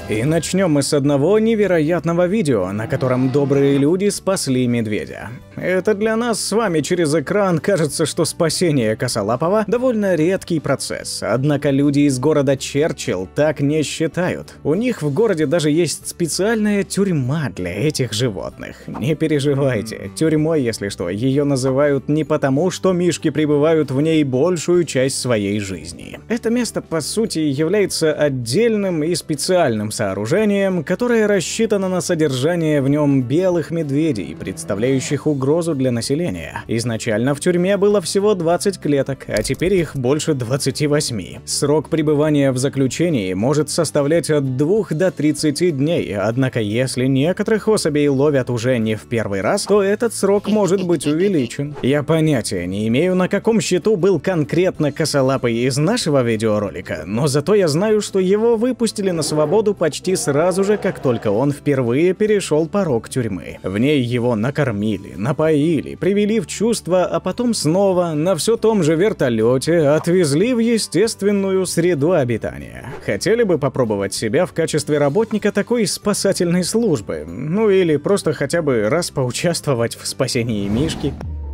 И начнем мы с одного невероятного видео, на котором добрые люди спасли медведя. Это для нас с вами через экран кажется, что спасение косолапого довольно редкий процесс, однако люди из города Черчилл так не считают. У них в городе даже есть специальная тюрьма для этих животных. Не переживайте, тюрьмой, если что, ее называют не потому, что мишки пребывают в ней большую часть своей жизни. Это место, по сути, является отдельным и специальным сооружением, которое рассчитано на содержание в нем белых медведей, представляющих угрозу для населения. Изначально в тюрьме было всего 20 клеток, а теперь их больше 28. Срок пребывания в заключении может составлять от 2 до 30 дней, однако если некоторых особей ловят уже не в первый раз, то этот срок может быть увеличен. Я понятия не имею, на каком счету был конкретно косолапый из нашего видеоролика, но зато я знаю, что его выпустили на свободу почти сразу же, как только он впервые перешел порог тюрьмы. В ней его накормили, напоили, привели в чувство, а потом снова на все том же вертолете отвезли в естественную среду обитания. Хотели бы попробовать себя в качестве работника такой спасательной службы? Ну или просто хотя бы раз поучаствовать в спасении мишки?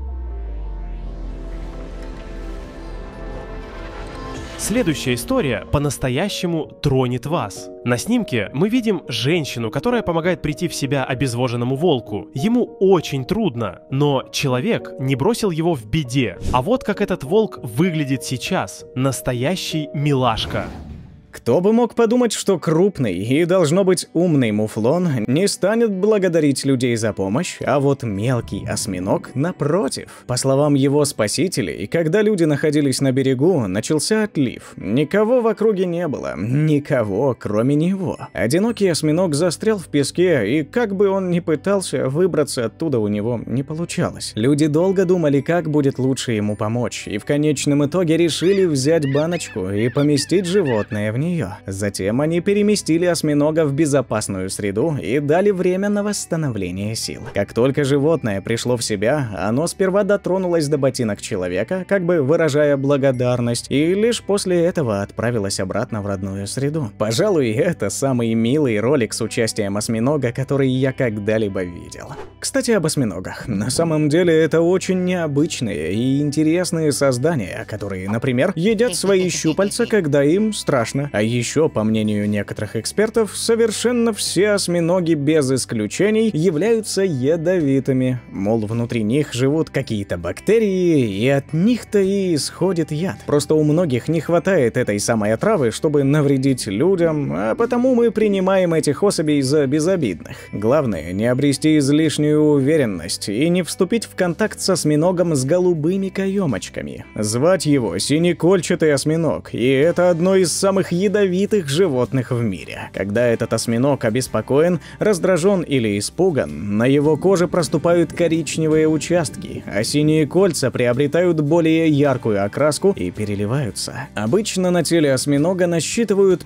Следующая история по-настоящему тронет вас. На снимке мы видим женщину, которая помогает прийти в себя обезвоженному волку. Ему очень трудно, но человек не бросил его в беде. А вот как этот волк выглядит сейчас. Настоящий милашка. Кто бы мог подумать, что крупный и, должно быть, умный муфлон не станет благодарить людей за помощь, а вот мелкий осьминог напротив. По словам его спасителей, когда люди находились на берегу, начался отлив. Никого в округе не было, никого, кроме него. Одинокий осьминог застрял в песке, и как бы он ни пытался, выбраться оттуда у него не получалось. Люди долго думали, как будет лучше ему помочь, и в конечном итоге решили взять баночку и поместить животное в нее. Затем они переместили осьминога в безопасную среду и дали время на восстановление сил. Как только животное пришло в себя, оно сперва дотронулось до ботинок человека, как бы выражая благодарность, и лишь после этого отправилось обратно в родную среду. Пожалуй, это самый милый ролик с участием осьминога, который я когда-либо видел. Кстати, об осьминогах. На самом деле это очень необычные и интересные создания, которые, например, едят свои щупальца, когда им страшно. А еще, по мнению некоторых экспертов, совершенно все осьминоги без исключений являются ядовитыми. Мол, внутри них живут какие-то бактерии, и от них-то и исходит яд. Просто у многих не хватает этой самой отравы, чтобы навредить людям, а потому мы принимаем этих особей за безобидных. Главное, не обрести излишнюю уверенность и не вступить в контакт с осьминогом с голубыми каемочками. Звать его синекольчатый осьминог, и это одно из самых ядовитых животных в мире. Когда этот осьминог обеспокоен, раздражен или испуган, на его коже проступают коричневые участки, а синие кольца приобретают более яркую окраску и переливаются. Обычно на теле осьминога насчитывают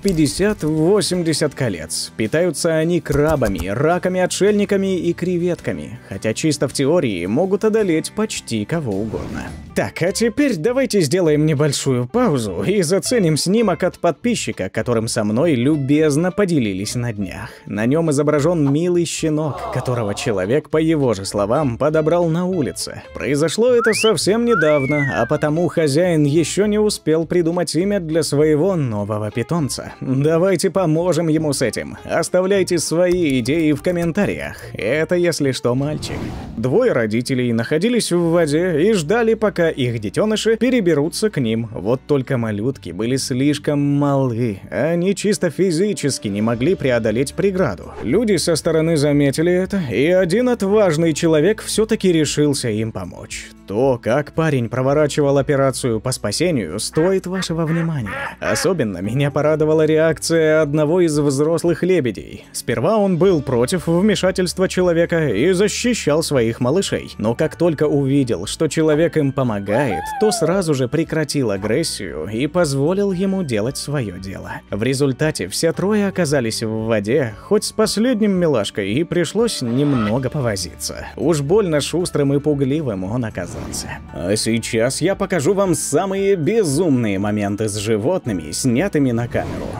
50-80 колец. Питаются они крабами, раками-отшельниками и креветками, хотя чисто в теории могут одолеть почти кого угодно. Так, а теперь давайте сделаем небольшую паузу и заценим снимок от подписчика, которым со мной любезно поделились на днях. На нем изображен милый щенок, которого человек, по его же словам, подобрал на улице. Произошло это совсем недавно, а потому хозяин еще не успел придумать имя для своего нового питомца. Давайте поможем ему с этим. Оставляйте свои идеи в комментариях. Это, если что, мальчик. Двое родителей находились в воде и ждали, пока их детеныши переберутся к ним. Вот только малютки были слишком малы, они чисто физически не могли преодолеть преграду. Люди со стороны заметили это, и один отважный человек все-таки решился им помочь. То, как парень проворачивал операцию по спасению, стоит вашего внимания. Особенно меня порадовала реакция одного из взрослых лебедей. Сперва он был против вмешательства человека и защищал своих малышей, но как только увидел, что человек им помогает, то сразу же прекратил агрессию и позволил ему делать свое дело. В результате все трое оказались в воде, хоть с последним милашкой и пришлось немного повозиться. Уж больно шустрым и пугливым он оказался. А сейчас я покажу вам самые безумные моменты с животными, снятыми на камеру.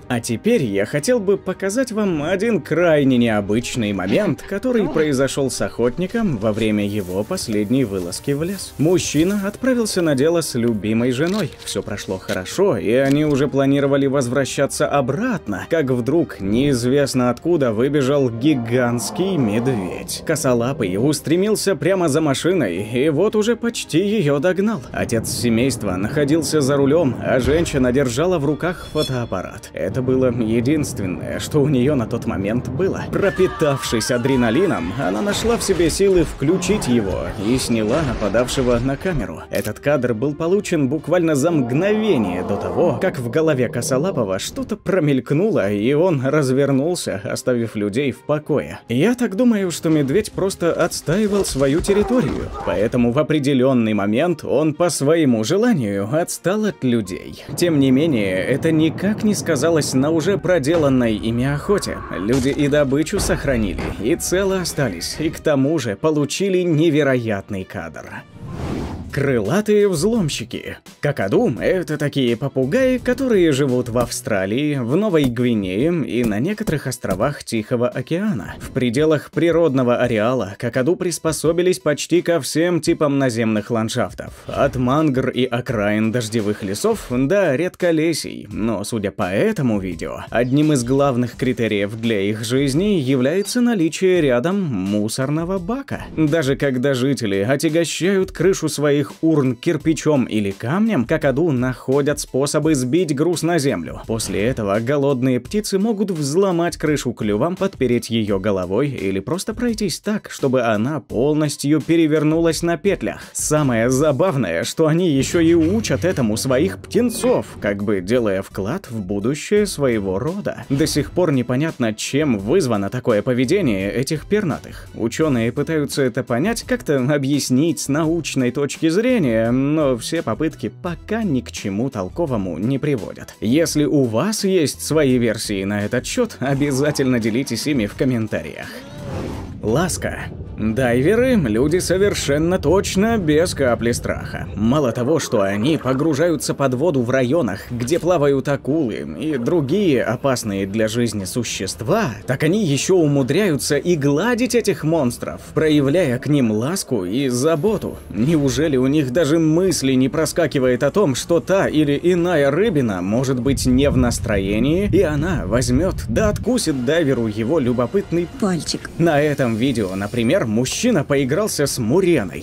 А теперь я хотел бы показать вам один крайне необычный момент, который произошел с охотником во время его последней вылазки в лес. Мужчина отправился на дело с любимой женой. Все прошло хорошо, и они уже планировали возвращаться обратно, как вдруг неизвестно откуда выбежал гигантский медведь. Косолапый устремился прямо за машиной, и вот уже почти ее догнал. Отец семейства находился за рулем, а женщина держала в руках фотоаппарат. Это было единственное, что у нее на тот момент было. Пропитавшись адреналином, она нашла в себе силы включить его и сняла нападавшего на камеру. Этот кадр был получен буквально за мгновение до того, как в голове Косолапова что-то промелькнуло, и он развернулся, оставив людей в покое. Я так думаю, что медведь просто отстаивал свою территорию, поэтому в определенный момент он по своему желанию отстал от людей. Тем не менее, это никак не сказалось на уже проделанной ими охоте. Люди и добычу сохранили, и целы остались, и к тому же получили невероятный кадр. Крылатые взломщики. Какаду – это такие попугаи, которые живут в Австралии, в Новой Гвинее и на некоторых островах Тихого океана. В пределах природного ареала какаду приспособились почти ко всем типам наземных ландшафтов. От мангр и окраин дождевых лесов до редколесий. Но, судя по этому видео, одним из главных критериев для их жизни является наличие рядом мусорного бака. Даже когда жители отягощают крышу своих урн кирпичом или камнем, какаду находят способы сбить груз на землю. После этого голодные птицы могут взломать крышу клювом, подпереть ее головой или просто пройтись так, чтобы она полностью перевернулась на петлях. Самое забавное, что они еще и учат этому своих птенцов, как бы делая вклад в будущее своего рода. До сих пор непонятно, чем вызвано такое поведение этих пернатых. Ученые пытаются это понять, как-то объяснить с научной точки зрения, но все попытки пока ни к чему толковому не приводят. Если у вас есть свои версии на этот счет, обязательно делитесь ими в комментариях. Ласка. Дайверы – люди совершенно точно без капли страха. Мало того, что они погружаются под воду в районах, где плавают акулы и другие опасные для жизни существа, так они еще умудряются и гладить этих монстров, проявляя к ним ласку и заботу. Неужели у них даже мысли не проскакивает о том, что та или иная рыбина может быть не в настроении, и она возьмет да откусит дайверу его любопытный пальчик? На этом видео, например, мужчина поигрался с муреной.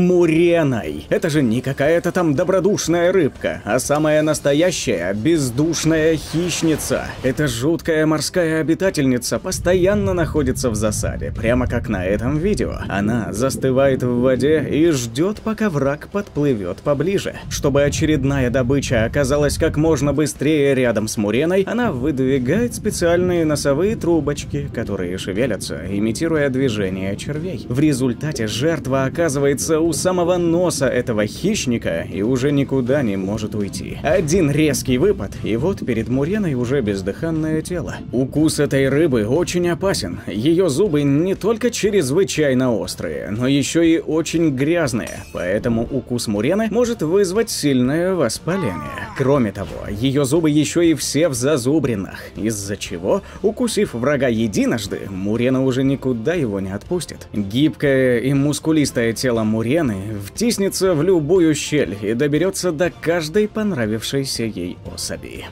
Муреной! Это же не какая-то там добродушная рыбка, а самая настоящая бездушная хищница. Эта жуткая морская обитательница постоянно находится в засаде, прямо как на этом видео. Она застывает в воде и ждет, пока враг подплывет поближе. Чтобы очередная добыча оказалась как можно быстрее рядом с муреной, она выдвигает специальные носовые трубочки, которые шевелятся, имитируя движение червей. В результате жертва оказывается у самого носа этого хищника и уже никуда не может уйти. Один резкий выпад, и вот перед муреной уже бездыханное тело. Укус этой рыбы очень опасен. Ее зубы не только чрезвычайно острые, но еще и очень грязные, поэтому укус мурены может вызвать сильное воспаление. Кроме того, ее зубы еще и все в зазубринах, из-за чего, укусив врага единожды, мурена уже никуда его не отпустит. Гибкое и мускулистое тело мурены втиснется в любую щель и доберется до каждой понравившейся ей особи.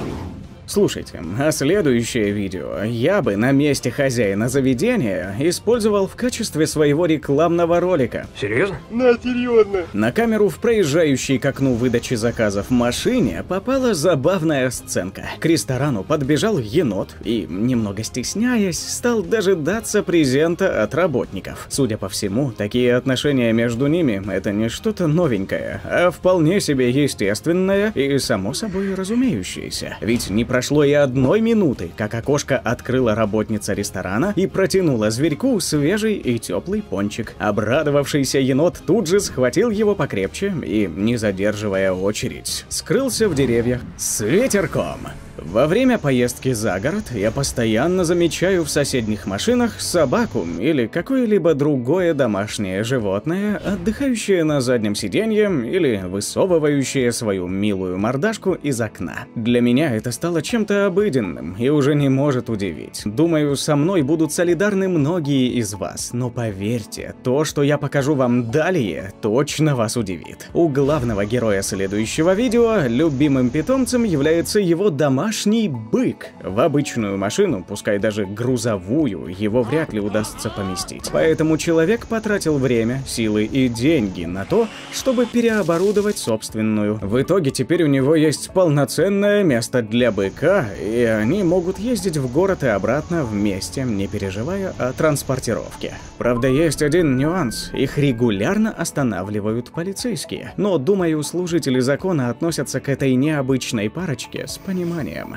Слушайте, а следующее видео я бы на месте хозяина заведения использовал в качестве своего рекламного ролика. Серьезно? Да, серьезно. На камеру в проезжающей к окну выдачи заказов машине попала забавная сценка. К ресторану подбежал енот и, немного стесняясь, стал дожидаться презента от работников. Судя по всему, такие отношения между ними — это не что-то новенькое, а вполне себе естественное и само собой разумеющееся. Ведь не прошло и одной минуты, как окошко открыла работница ресторана и протянула зверьку свежий и теплый пончик. Обрадовавшийся енот тут же схватил его покрепче и, не задерживая очередь, скрылся в деревьях с ветерком. Во время поездки за город я постоянно замечаю в соседних машинах собаку или какое-либо другое домашнее животное, отдыхающее на заднем сиденье или высовывающее свою милую мордашку из окна. Для меня это стало чем-то обыденным и уже не может удивить. Думаю, со мной будут солидарны многие из вас, но поверьте, то, что я покажу вам далее, точно вас удивит. У главного героя следующего видео любимым питомцем является его домашний бык. В обычную машину, пускай даже грузовую, его вряд ли удастся поместить. Поэтому человек потратил время, силы и деньги на то, чтобы переоборудовать собственную. В итоге теперь у него есть полноценное место для быка, и они могут ездить в город и обратно вместе, не переживая о транспортировке. Правда, есть один нюанс. Их регулярно останавливают полицейские. Но, думаю, служители закона относятся к этой необычной парочке с пониманием.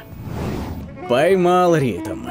Поймал ритм.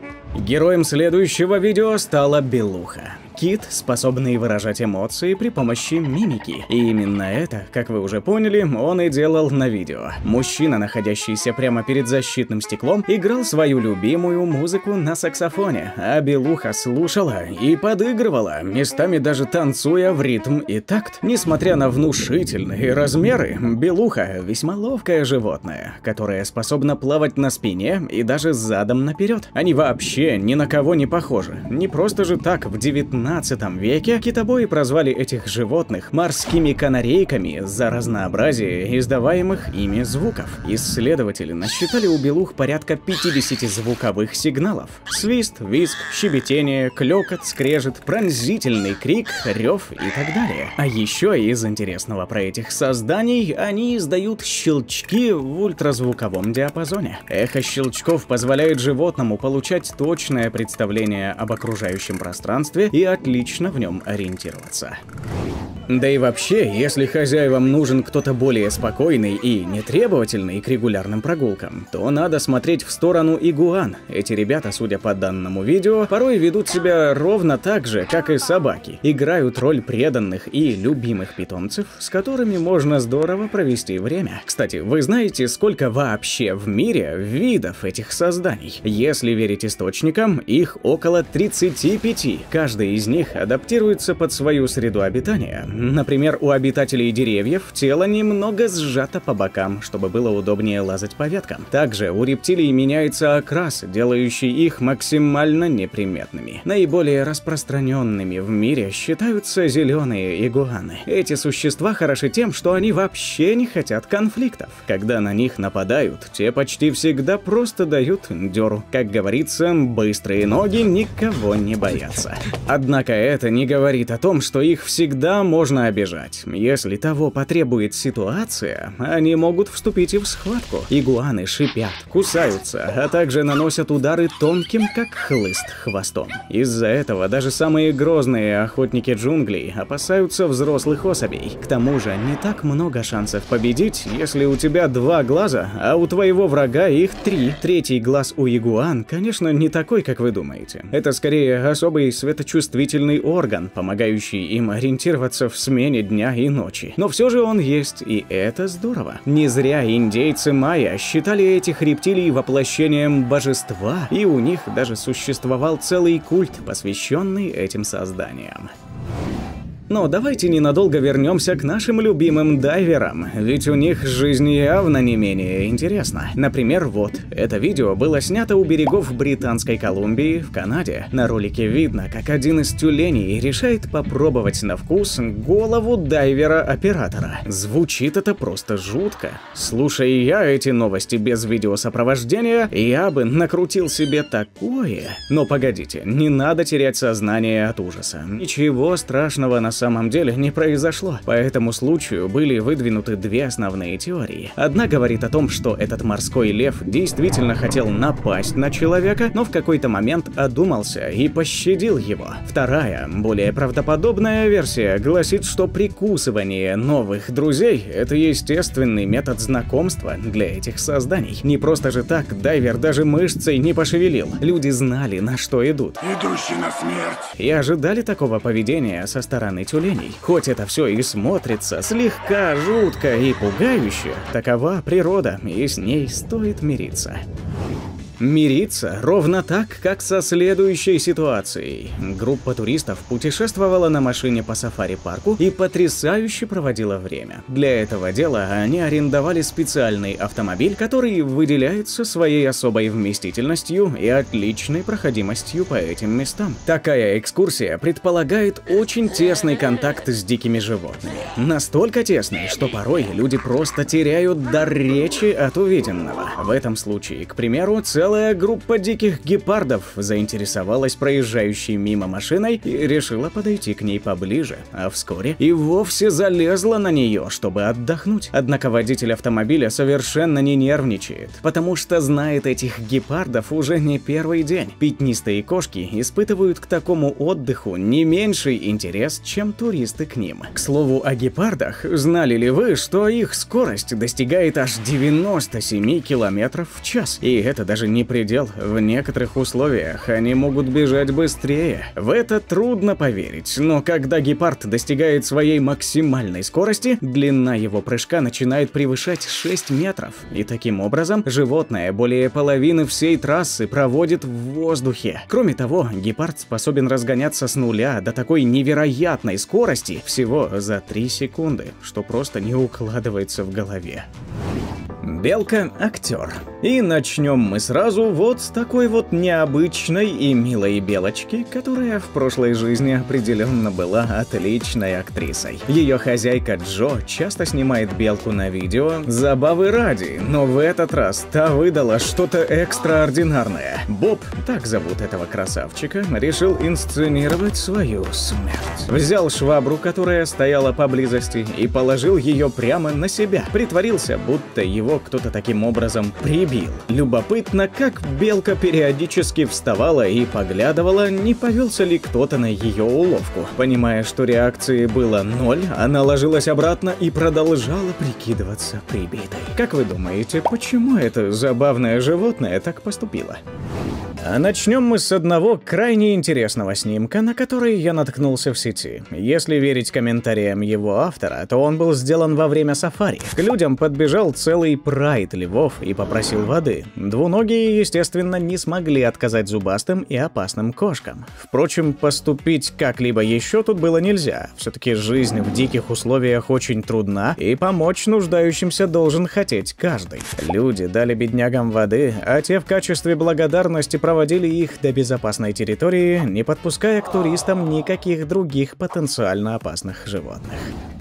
Героем следующего видео стала Белуха. Кит, способный выражать эмоции при помощи мимики. И именно это, как вы уже поняли, он и делал на видео. Мужчина, находящийся прямо перед защитным стеклом, играл свою любимую музыку на саксофоне, а Белуха слушала и подыгрывала, местами даже танцуя в ритм и такт. Несмотря на внушительные размеры, Белуха весьма ловкое животное, которое способно плавать на спине и даже задом наперед. Они вообще ни на кого не похожи. Не просто же так в 19 веке китобои прозвали этих животных морскими канарейками за разнообразие издаваемых ими звуков. Исследователи насчитали у белух порядка 50 звуковых сигналов. Свист, визг, щебетение, клёкот, скрежет, пронзительный крик, рев и так далее. А еще из интересного про этих созданий, они издают щелчки в ультразвуковом диапазоне. Эхо щелчков позволяет животному получать точное представление об окружающем пространстве и отлично в нем ориентироваться. Да и вообще, если хозяевам нужен кто-то более спокойный и нетребовательный к регулярным прогулкам, то надо смотреть в сторону игуан. Эти ребята, судя по данному видео, порой ведут себя ровно так же, как и собаки. Играют роль преданных и любимых питомцев, с которыми можно здорово провести время. Кстати, вы знаете, сколько вообще в мире видов этих созданий? Если верить источникам, их около 35. Каждый из них адаптируется под свою среду обитания. Например, у обитателей деревьев тело немного сжато по бокам, чтобы было удобнее лазать по веткам. Также у рептилий меняется окрас, делающий их максимально неприметными. Наиболее распространенными в мире считаются зеленые игуаны. Эти существа хороши тем, что они вообще не хотят конфликтов. Когда на них нападают, те почти всегда просто дают дёру. Как говорится, быстрые ноги никого не боятся. Однако это не говорит о том, что их всегда можно обижать. Если того потребует ситуация, они могут вступить и в схватку. Игуаны шипят, кусаются, а также наносят удары тонким, как хлыст, хвостом. Из-за этого даже самые грозные охотники джунглей опасаются взрослых особей. К тому же не так много шансов победить, если у тебя 2 глаза, а у твоего врага их 3. Третий глаз у игуан, конечно, не такой, как вы думаете. Это скорее особый светочувствительный орган, помогающий им ориентироваться в смене дня и ночи. Но все же он есть, и это здорово. Не зря индейцы майя считали этих рептилий воплощением божества, и у них даже существовал целый культ, посвященный этим созданиям. Но давайте ненадолго вернемся к нашим любимым дайверам, ведь у них жизнь явно не менее интересна. Например, вот, это видео было снято у берегов Британской Колумбии в Канаде. На ролике видно, как один из тюленей решает попробовать на вкус голову дайвера-оператора. Звучит это просто жутко. Слушая я эти новости без видеосопровождения, я бы накрутил себе такое. Но погодите, не надо терять сознание от ужаса. Ничего страшного на самом деле не произошло. По этому случаю были выдвинуты 2 основные теории. Одна говорит о том, что этот морской лев действительно хотел напасть на человека, но в какой-то момент одумался и пощадил его. Вторая, более правдоподобная версия, гласит, что прикусывание новых друзей – это естественный метод знакомства для этих созданий. Не просто же так дайвер даже мышцей не пошевелил. Люди знали, на что идут. Идущий на смерть. И ожидали такого поведения со стороны стаями тюленей. Хоть это все и смотрится слегка жутко и пугающе, такова природа, и с ней стоит мириться. Мириться ровно так, как со следующей ситуацией. Группа туристов путешествовала на машине по сафари-парку и потрясающе проводила время. Для этого дела они арендовали специальный автомобиль, который выделяется своей особой вместительностью и отличной проходимостью по этим местам. Такая экскурсия предполагает очень тесный контакт с дикими животными. Настолько тесный, что порой люди просто теряют дар речи от увиденного. В этом случае, к примеру, целая группа диких гепардов заинтересовалась проезжающей мимо машиной и решила подойти к ней поближе, а вскоре и вовсе залезла на нее, чтобы отдохнуть. Однако водитель автомобиля совершенно не нервничает, потому что знает этих гепардов уже не первый день. Пятнистые кошки испытывают к такому отдыху не меньший интерес, чем туристы к ним. К слову о гепардах, знали ли вы, что их скорость достигает аж 97 км в час? И это даже не предел. В некоторых условиях они могут бежать быстрее. В это трудно поверить, но когда гепард достигает своей максимальной скорости, длина его прыжка начинает превышать 6 метров. И таким образом животное более половины всей трассы проводит в воздухе. Кроме того, гепард способен разгоняться с нуля до такой невероятной скорости всего за 3 секунды, что просто не укладывается в голове. Белка – актер. И начнем мы сразу вот с такой вот необычной и милой белочки, которая в прошлой жизни определенно была отличной актрисой. Ее хозяйка Джо часто снимает белку на видео забавы ради, но в этот раз та выдала что-то экстраординарное. Боб, так зовут этого красавчика, решил инсценировать свою смерть. Взял швабру, которая стояла поблизости, и положил ее прямо на себя. Притворился, будто его кто-то таким образом прибил. Любопытно, как белка периодически вставала и поглядывала, не повелся ли кто-то на ее уловку. Понимая, что реакции было 0, она ложилась обратно и продолжала прикидываться прибитой. Как вы думаете, почему это забавное животное так поступило? А начнем мы с одного крайне интересного снимка, на который я наткнулся в сети. Если верить комментариям его автора, то он был сделан во время сафари. К людям подбежал целый прайд львов и попросил воды. Двуногие, естественно, не смогли отказать зубастым и опасным кошкам. Впрочем, поступить как-либо еще тут было нельзя. Все-таки жизнь в диких условиях очень трудна, и помочь нуждающимся должен хотеть каждый. Люди дали беднягам воды, а те в качестве благодарности проводили их до безопасной территории, не подпуская к туристам никаких других потенциально опасных животных.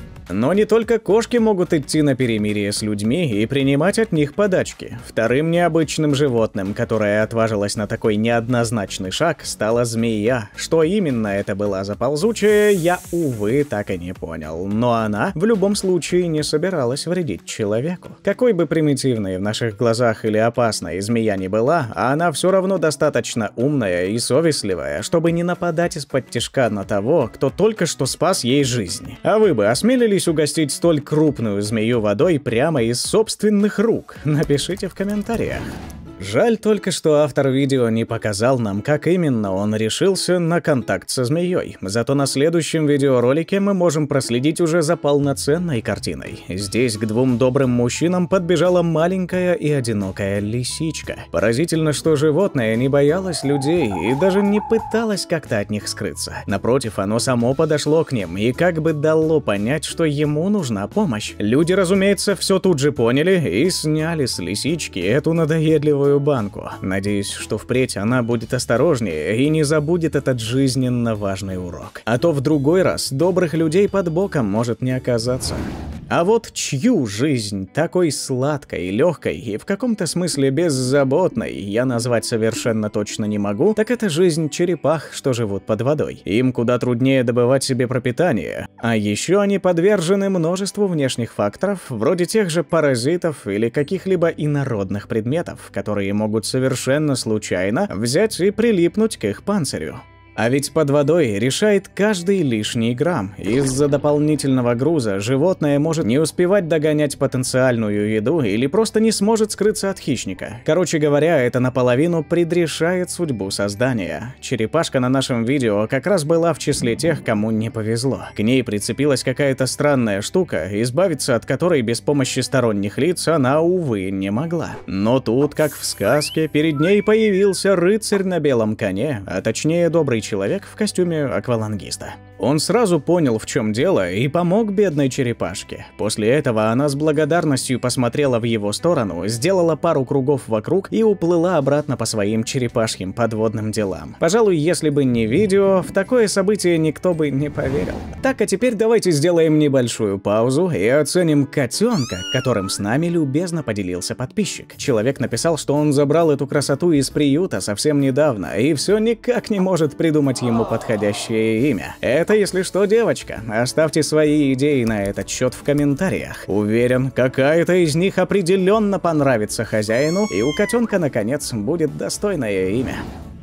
Но не только кошки могут идти на перемирие с людьми и принимать от них подачки. Вторым необычным животным, которое отважилось на такой неоднозначный шаг, стала змея. Что именно это была за ползучая, я, увы, так и не понял. Но она в любом случае не собиралась вредить человеку. Какой бы примитивной в наших глазах или опасной змея ни была, она все равно достаточно умная и совестливая, чтобы не нападать из-под тишка на того, кто только что спас ей жизнь. А вы бы осмелились угостить столь крупную змею водой прямо из собственных рук? Напишите в комментариях. Жаль только, что автор видео не показал нам, как именно он решился на контакт со змеей. Зато на следующем видеоролике мы можем проследить уже за полноценной картиной. Здесь к двум добрым мужчинам подбежала маленькая и одинокая лисичка. Поразительно, что животное не боялось людей и даже не пыталось как-то от них скрыться. Напротив, оно само подошло к ним и как бы дало понять, что ему нужна помощь. Люди, разумеется, все тут же поняли и сняли с лисички эту надоедливую банку. Надеюсь, что впредь она будет осторожнее и не забудет этот жизненно важный урок. А то в другой раз добрых людей под боком может не оказаться. А вот чью жизнь такой сладкой, легкой и в каком-то смысле беззаботной я назвать совершенно точно не могу, так это жизнь черепах, что живут под водой. Им куда труднее добывать себе пропитание, а еще они подвержены множеству внешних факторов, вроде тех же паразитов или каких-либо инородных предметов, которые могут совершенно случайно взять и прилипнуть к их панцирю. А ведь под водой решает каждый лишний грамм. Из-за дополнительного груза животное может не успевать догонять потенциальную еду или просто не сможет скрыться от хищника. Короче говоря, это наполовину предрешает судьбу создания. Черепашка на нашем видео как раз была в числе тех, кому не повезло. К ней прицепилась какая-то странная штука, избавиться от которой без помощи сторонних лиц она, увы, не могла. Но тут, как в сказке, перед ней появился рыцарь на белом коне, а точнее добрый человек в костюме аквалангиста. Он сразу понял, в чем дело, и помог бедной черепашке. После этого она с благодарностью посмотрела в его сторону, сделала пару кругов вокруг и уплыла обратно по своим черепашьим подводным делам. Пожалуй, если бы не видео, в такое событие никто бы не поверил. Так, а теперь давайте сделаем небольшую паузу и оценим котенка, которым с нами любезно поделился подписчик. Человек написал, что он забрал эту красоту из приюта совсем недавно и все никак не может придумать ему подходящее имя. Это, если что, девочка. Оставьте свои идеи на этот счет в комментариях. Уверен, какая-то из них определенно понравится хозяину, и у котенка, наконец, будет достойное имя.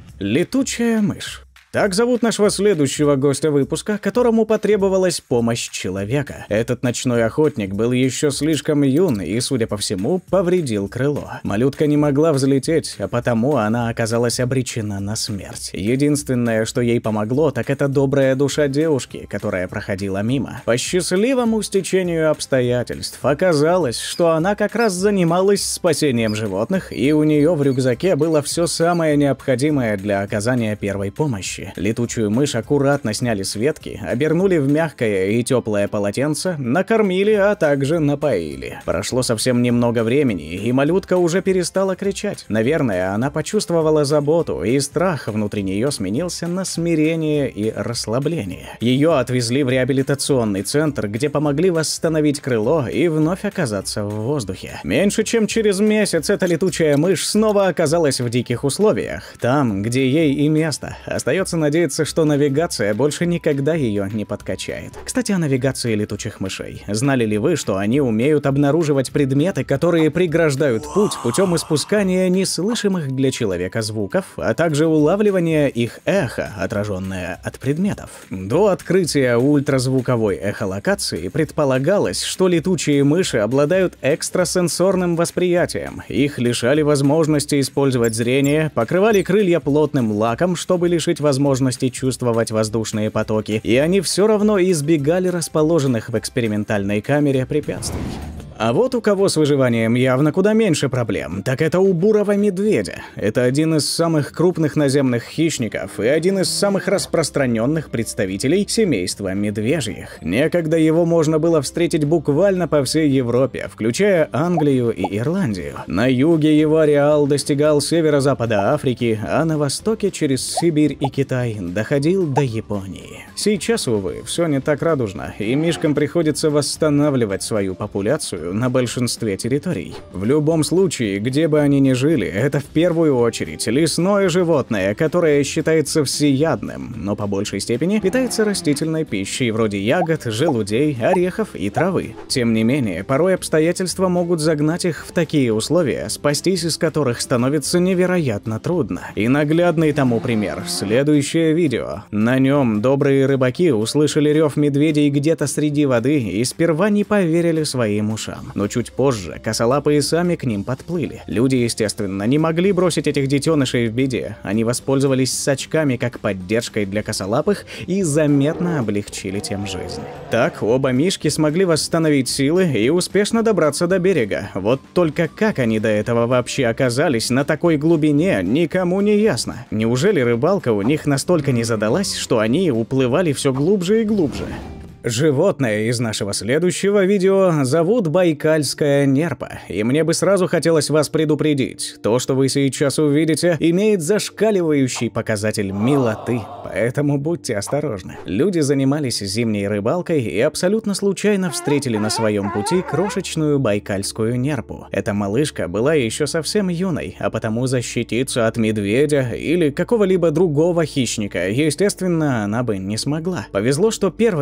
Летучая мышь. Так зовут нашего следующего гостя выпуска, которому потребовалась помощь человека. Этот ночной охотник был еще слишком юн и, судя по всему, повредил крыло. Малютка не могла взлететь, а потому она оказалась обречена на смерть. Единственное, что ей помогло, так это добрая душа девушки, которая проходила мимо. По счастливому стечению обстоятельств оказалось, что она как раз занималась спасением животных, и у нее в рюкзаке было все самое необходимое для оказания первой помощи. Летучую мышь аккуратно сняли с ветки, обернули в мягкое и теплое полотенце, накормили, а также напоили. Прошло совсем немного времени, и малютка уже перестала кричать. Наверное, она почувствовала заботу, и страх внутри нее сменился на смирение и расслабление. Ее отвезли в реабилитационный центр, где помогли восстановить крыло и вновь оказаться в воздухе. Меньше чем через месяц эта летучая мышь снова оказалась в диких условиях, там, где ей и место. Остается надеяться, что навигация больше никогда ее не подкачает. Кстати, о навигации летучих мышей. Знали ли вы, что они умеют обнаруживать предметы, которые преграждают путь путем испускания неслышимых для человека звуков, а также улавливания их эха, отраженное от предметов? До открытия ультразвуковой эхолокации предполагалось, что летучие мыши обладают экстрасенсорным восприятием. Их лишали возможности использовать зрение, покрывали крылья плотным лаком, чтобы лишить возможности чувствовать воздушные потоки, и они все равно избегали расположенных в экспериментальной камере препятствий. А вот у кого с выживанием явно куда меньше проблем, так это у бурого медведя. Это один из самых крупных наземных хищников и один из самых распространенных представителей семейства медвежьих. Некогда его можно было встретить буквально по всей Европе, включая Англию и Ирландию. На юге его ареал достигал северо-запада Африки, а на востоке через Сибирь и Китай доходил до Японии. Сейчас, увы, все не так радужно, и мишкам приходится восстанавливать свою популяцию на большинстве территорий. В любом случае, где бы они ни жили, это в первую очередь лесное животное, которое считается всеядным, но по большей степени питается растительной пищей вроде ягод, желудей, орехов и травы. Тем не менее, порой обстоятельства могут загнать их в такие условия, спастись из которых становится невероятно трудно. И наглядный тому пример — следующее видео. На нем добрые рыбаки услышали рев медведей где-то среди воды и сперва не поверили своим ушам. Но чуть позже косолапые сами к ним подплыли. Люди, естественно, не могли бросить этих детенышей в беде. Они воспользовались сачками как поддержкой для косолапых и заметно облегчили тем жизнь. Так, оба мишки смогли восстановить силы и успешно добраться до берега. Вот только как они до этого вообще оказались на такой глубине, никому не ясно. Неужели рыбалка у них настолько не задалась, что они уплывали все глубже и глубже? Животное из нашего следующего видео зовут байкальская нерпа, и мне бы сразу хотелось вас предупредить. То, что вы сейчас увидите, имеет зашкаливающий показатель милоты, поэтому будьте осторожны. Люди занимались зимней рыбалкой и абсолютно случайно встретили на своем пути крошечную байкальскую нерпу. Эта малышка была еще совсем юной, а потому защититься от медведя или какого-либо другого хищника, естественно, она бы не смогла. Повезло, что первыми она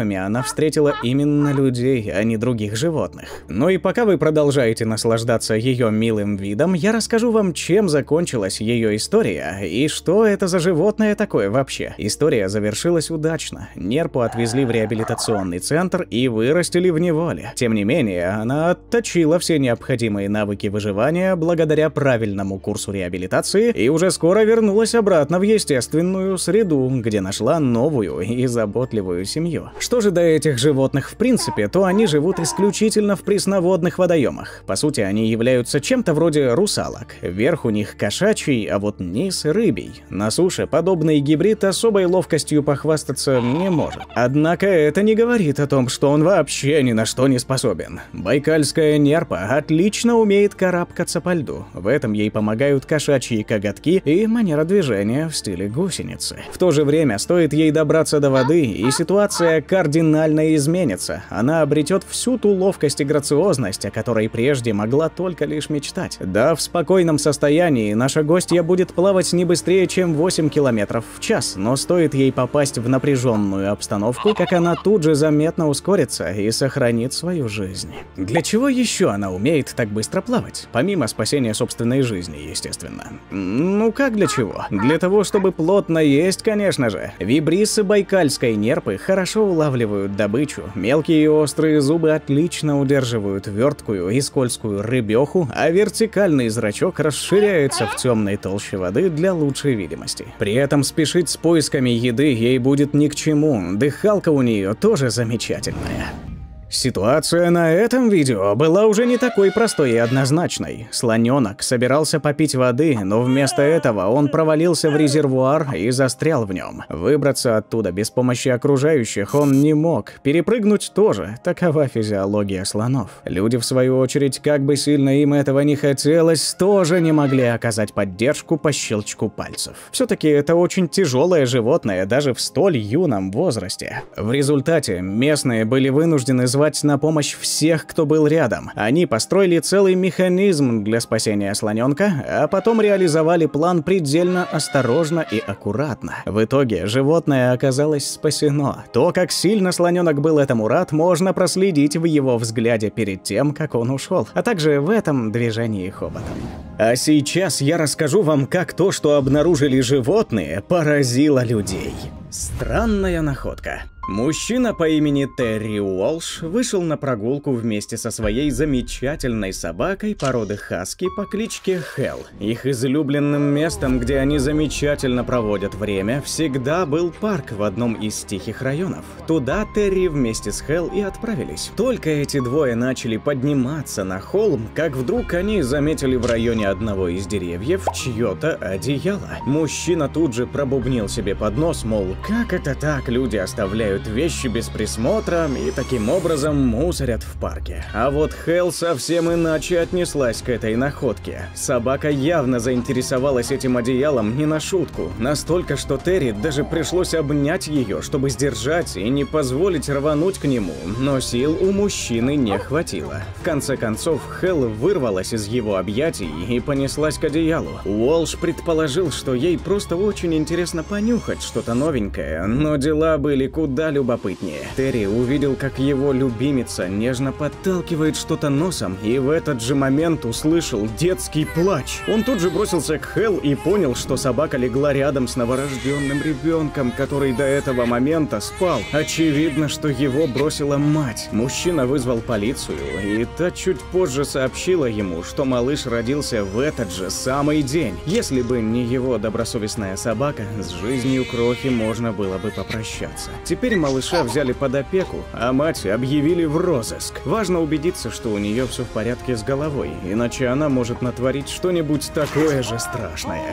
встретила именно людей, а не других животных. Ну и пока вы продолжаете наслаждаться ее милым видом, я расскажу вам, чем закончилась ее история и что это за животное такое вообще. История завершилась удачно. Нерпу отвезли в реабилитационный центр и вырастили в неволе. Тем не менее, она отточила все необходимые навыки выживания благодаря правильному курсу реабилитации и уже скоро вернулась обратно в естественную среду, где нашла новую и заботливую семью. Что же до этих животных в принципе, то они живут исключительно в пресноводных водоемах. По сути, они являются чем-то вроде русалок. Верх у них кошачий, а вот низ рыбий. На суше подобный гибрид особой ловкостью похвастаться не может. Однако это не говорит о том, что он вообще ни на что не способен. Байкальская нерпа отлично умеет карабкаться по льду. В этом ей помогают кошачьи коготки и манера движения в стиле гусеницы. В то же время стоит ей добраться до воды, и ситуация кардинально изменится. Она обретет всю ту ловкость и грациозность, о которой прежде могла только лишь мечтать. Да, в спокойном состоянии наша гостья будет плавать не быстрее, чем 8 км в час, но стоит ей попасть в напряженную обстановку, как она тут же заметно ускорится и сохранит свою жизнь. Для чего еще она умеет так быстро плавать? Помимо спасения собственной жизни, естественно. Ну как для чего? Для того, чтобы плотно есть, конечно же. Вибрисы байкальской нерпы хорошо улавливают добычу. Мелкие и острые зубы отлично удерживают верткую и скользкую рыбеху, а вертикальный зрачок расширяется в темной толще воды для лучшей видимости. При этом спешить с поисками еды ей будет ни к чему. Дыхалка у нее тоже замечательная. Ситуация на этом видео была уже не такой простой и однозначной. Слоненок собирался попить воды, но вместо этого он провалился в резервуар и застрял в нем. Выбраться оттуда без помощи окружающих он не мог. Перепрыгнуть тоже. Такова физиология слонов. Люди, в свою очередь, как бы сильно им этого не хотелось, тоже не могли оказать поддержку по щелчку пальцев. Все-таки это очень тяжелое животное даже в столь юном возрасте. В результате местные были вынуждены звать на помощь всех, кто был рядом. Они построили целый механизм для спасения слоненка, а потом реализовали план предельно осторожно и аккуратно. В итоге животное оказалось спасено. То, как сильно слоненок был этому рад, можно проследить в его взгляде перед тем, как он ушел, а также в этом движении хоботом. А сейчас я расскажу вам, как то, что обнаружили животные, поразило людей. Странная находка. Мужчина по имени Терри Уолш вышел на прогулку вместе со своей замечательной собакой породы хаски по кличке Хелл. Их излюбленным местом, где они замечательно проводят время, всегда был парк в одном из тихих районов. Туда Терри вместе с Хелл и отправились. Только эти двое начали подниматься на холм, как вдруг они заметили в районе одного из деревьев чье-то одеяло. Мужчина тут же пробубнил себе под нос, мол, как это так, люди оставляют вещи без присмотра и таким образом мусорят в парке. А вот Хелл совсем иначе отнеслась к этой находке. Собака явно заинтересовалась этим одеялом не на шутку. Настолько, что Терри даже пришлось обнять ее, чтобы сдержать и не позволить рвануть к нему. Но сил у мужчины не хватило. В конце концов, Хелл вырвалась из его объятий и понеслась к одеялу. Уолш предположил, что ей просто очень интересно понюхать что-то новенькое, но дела были куда любопытнее. Терри увидел, как его любимица нежно подталкивает что-то носом, и в этот же момент услышал детский плач. Он тут же бросился к Хелл и понял, что собака легла рядом с новорожденным ребенком, который до этого момента спал. Очевидно, что его бросила мать. Мужчина вызвал полицию, и та чуть позже сообщила ему, что малыш родился в этот же самый день. Если бы не его добросовестная собака, с жизнью крохи можно было бы попрощаться. Теперь малыша взяли под опеку, а мать объявили в розыск. Важно убедиться, что у нее все в порядке с головой, иначе она может натворить что-нибудь такое же страшное.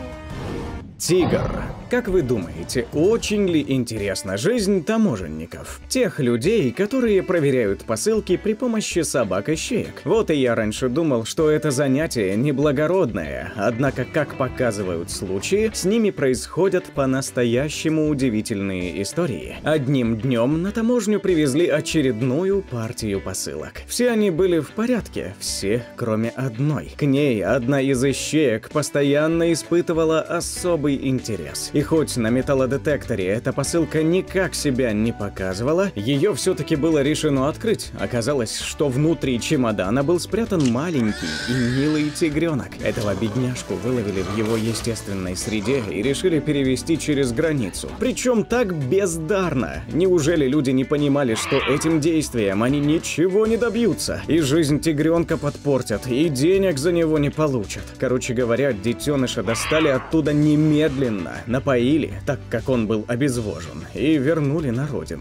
Тигр. Как вы думаете, очень ли интересна жизнь таможенников? Тех людей, которые проверяют посылки при помощи собак-ищеек. Вот и я раньше думал, что это занятие неблагородное, однако, как показывают случаи, с ними происходят по-настоящему удивительные истории. Одним днем на таможню привезли очередную партию посылок. Все они были в порядке, все, кроме одной. К ней одна из ищеек постоянно испытывала особый интерес. И хоть на металлодетекторе эта посылка никак себя не показывала, ее все-таки было решено открыть. Оказалось, что внутри чемодана был спрятан маленький и милый тигренок. Этого бедняжку выловили в его естественной среде и решили перевести через границу. Причем так бездарно. Неужели люди не понимали, что этим действием они ничего не добьются? И жизнь тигренка подпортят, и денег за него не получат. Короче говоря, детеныша достали оттуда немедленно, напоили, так как он был обезвожен, и вернули на родину.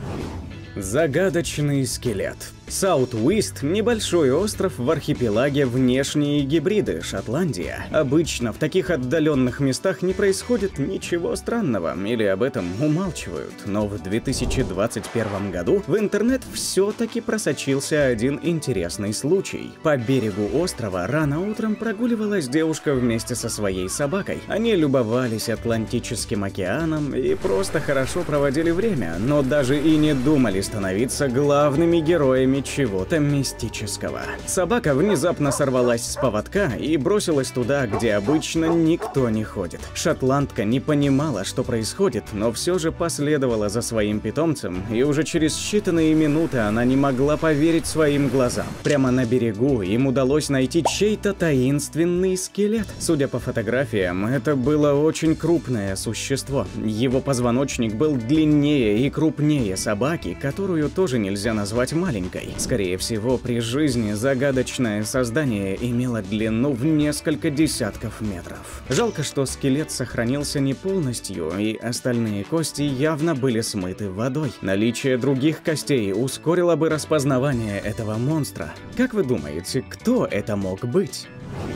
Загадочный скелет. Саут-Уист – небольшой остров в архипелаге Внешние Гибриды, Шотландия. Обычно в таких отдаленных местах не происходит ничего странного, или об этом умалчивают. Но в 2021 году в интернет все-таки просочился один интересный случай. По берегу острова рано утром прогуливалась девушка вместе со своей собакой. Они любовались Атлантическим океаном и просто хорошо проводили время, но даже и не думали становиться главными героями чего-то мистического. Собака внезапно сорвалась с поводка и бросилась туда, где обычно никто не ходит. Шотландка не понимала, что происходит, но все же последовала за своим питомцем, и уже через считанные минуты она не могла поверить своим глазам. Прямо на берегу им удалось найти чей-то таинственный скелет. Судя по фотографиям, это было очень крупное существо. Его позвоночник был длиннее и крупнее собаки, которую тоже нельзя назвать маленькой. Скорее всего, при жизни загадочное создание имело длину в несколько десятков метров. Жалко, что скелет сохранился не полностью, и остальные кости явно были смыты водой. Наличие других костей ускорило бы распознавание этого монстра. Как вы думаете, кто это мог быть?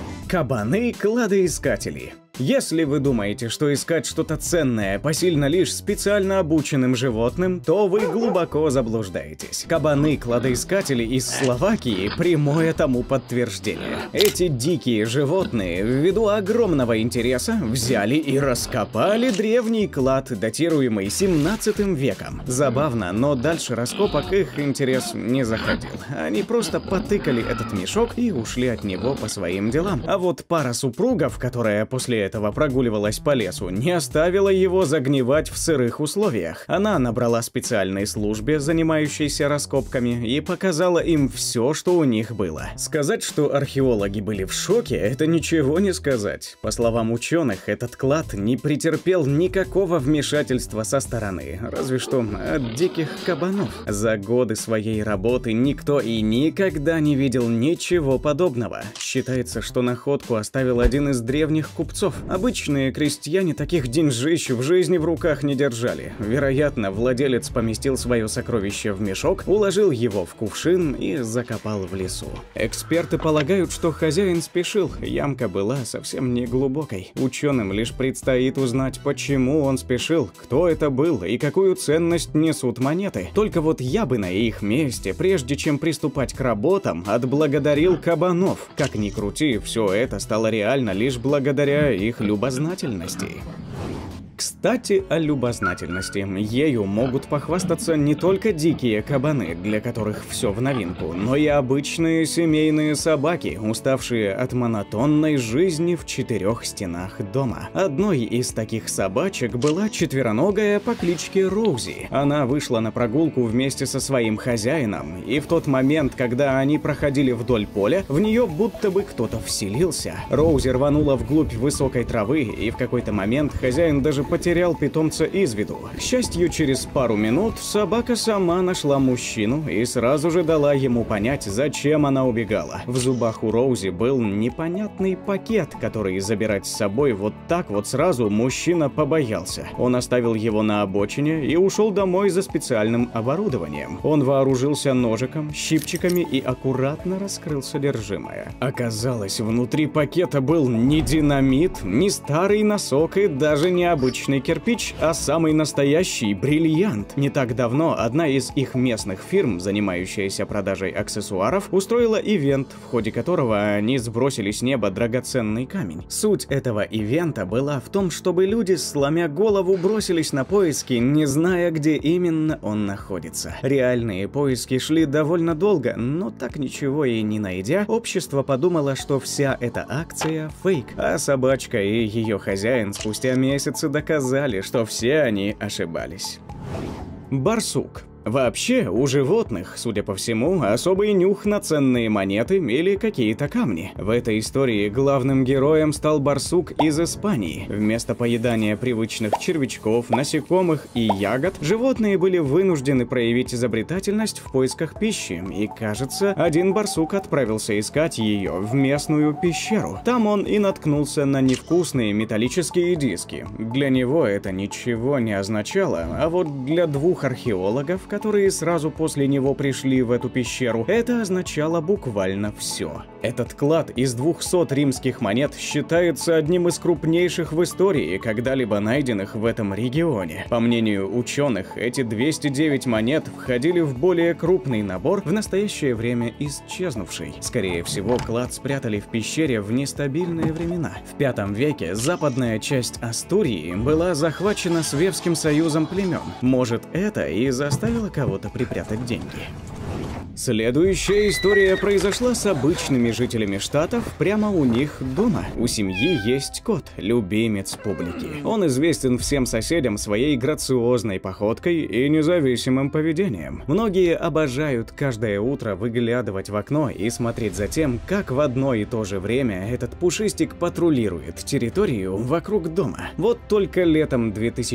Кабаны-кладоискатели. Если вы думаете, что искать что-то ценное посильно лишь специально обученным животным, то вы глубоко заблуждаетесь. Кабаны-кладоискатели из Словакии – прямое тому подтверждение. Эти дикие животные, ввиду огромного интереса, взяли и раскопали древний клад, датируемый 17 веком. Забавно, но дальше раскопок их интерес не заходил. Они просто потыкали этот мешок и ушли от него по своим делам. А вот пара супругов, которая после этого прогуливалась по лесу, не оставила его загнивать в сырых условиях. Она набрала специальной службе, занимающейся раскопками, и показала им все, что у них было. Сказать, что археологи были в шоке, это ничего не сказать. По словам ученых, этот клад не претерпел никакого вмешательства со стороны, разве что от диких кабанов. За годы своей работы никто и никогда не видел ничего подобного. Считается, что находку оставил один из древних купцов. Обычные крестьяне таких деньжищ в жизни в руках не держали. Вероятно, владелец поместил свое сокровище в мешок, уложил его в кувшин и закопал в лесу. Эксперты полагают, что хозяин спешил, ямка была совсем не глубокой. Ученым лишь предстоит узнать, почему он спешил, кто это был и какую ценность несут монеты. Только вот я бы на их месте, прежде чем приступать к работам, отблагодарил кабанов. Как ни крути, все это стало реально лишь благодаря их любознательности. Кстати, о любознательности. Ею могут похвастаться не только дикие кабаны, для которых все в новинку, но и обычные семейные собаки, уставшие от монотонной жизни в четырех стенах дома. Одной из таких собачек была четвероногая по кличке Роузи. Она вышла на прогулку вместе со своим хозяином, и в тот момент, когда они проходили вдоль поля, в нее будто бы кто-то вселился. Роузи рванула вглубь высокой травы, и в какой-то момент хозяин даже потерял питомца из виду. К счастью, через пару минут собака сама нашла мужчину и сразу же дала ему понять, зачем она убегала. В зубах у Роузи был непонятный пакет, который забирать с собой вот так вот сразу мужчина побоялся. Он оставил его на обочине и ушел домой за специальным оборудованием. Он вооружился ножиком, щипчиками и аккуратно раскрыл содержимое. Оказалось, внутри пакета был не динамит, не старый носок и даже не обычный кирпич, а самый настоящий бриллиант. Не так давно одна из их местных фирм, занимающаяся продажей аксессуаров, устроила ивент, в ходе которого они сбросили с неба драгоценный камень. Суть этого ивента была в том, чтобы люди, сломя голову, бросились на поиски, не зная, где именно он находится. Реальные поиски шли довольно долго, но так ничего и не найдя, общество подумало, что вся эта акция фейк, а собачка и ее хозяин спустя месяцы доказали, доказали, что все они ошибались. Барсук. Вообще, у животных, судя по всему, особый нюх на ценные монеты или какие-то камни. В этой истории главным героем стал барсук из Испании. Вместо поедания привычных червячков, насекомых и ягод, животные были вынуждены проявить изобретательность в поисках пищи, и, кажется, один барсук отправился искать ее в местную пещеру. Там он и наткнулся на невкусные металлические диски. Для него это ничего не означало, а вот для двух археологов, которые сразу после него пришли в эту пещеру, это означало буквально все. Этот клад из 200 римских монет считается одним из крупнейших в истории, когда-либо найденных в этом регионе. По мнению ученых, эти 209 монет входили в более крупный набор, в настоящее время исчезнувший. Скорее всего, клад спрятали в пещере в нестабильные времена. В V веке западная часть Астурии была захвачена Свевским союзом племен. Может, это и заставило кого-то припрятать деньги. Следующая история произошла с обычными жителями штатов прямо у них дома. У семьи есть кот, любимец публики. Он известен всем соседям своей грациозной походкой и независимым поведением. Многие обожают каждое утро выглядывать в окно и смотреть за тем, как в одно и то же время этот пушистик патрулирует территорию вокруг дома. Вот только летом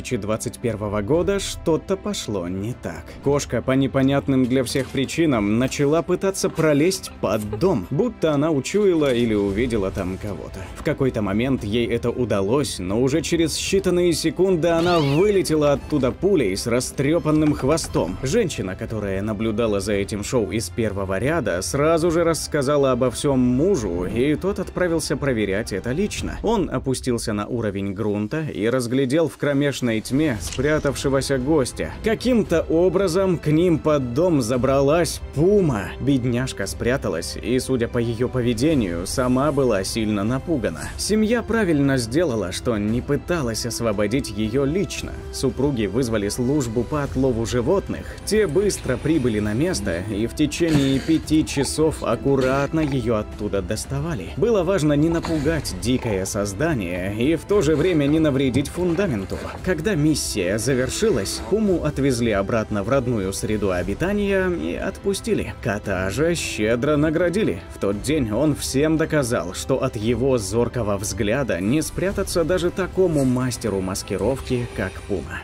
2021 года что-то пошло не так. Кошка по непонятным для всех причинам начала пытаться пролезть под дом, будто она учуяла или увидела там кого-то. В какой-то момент ей это удалось, но уже через считанные секунды она вылетела оттуда пулей с растрепанным хвостом. Женщина, которая наблюдала за этим шоу из первого ряда, сразу же рассказала обо всем мужу, и тот отправился проверять это лично. Он опустился на уровень грунта и разглядел в кромешной тьме спрятавшегося гостя. Каким-то образом к ним под дом забралась пума. Бедняжка спряталась и, судя по ее поведению, сама была сильно напугана. Семья правильно сделала, что не пыталась освободить ее лично. Супруги вызвали службу по отлову животных. Те быстро прибыли на место и в течение 5 часов аккуратно ее оттуда доставали. Было важно не напугать дикое создание и в то же время не навредить фундаменту. Когда миссия завершилась, пуму отвезли обратно в родную среду обитания и отпустили. Кота же щедро наградили. В тот день он всем доказал, что от его зоркого взгляда не спрятаться даже такому мастеру маскировки, как пума.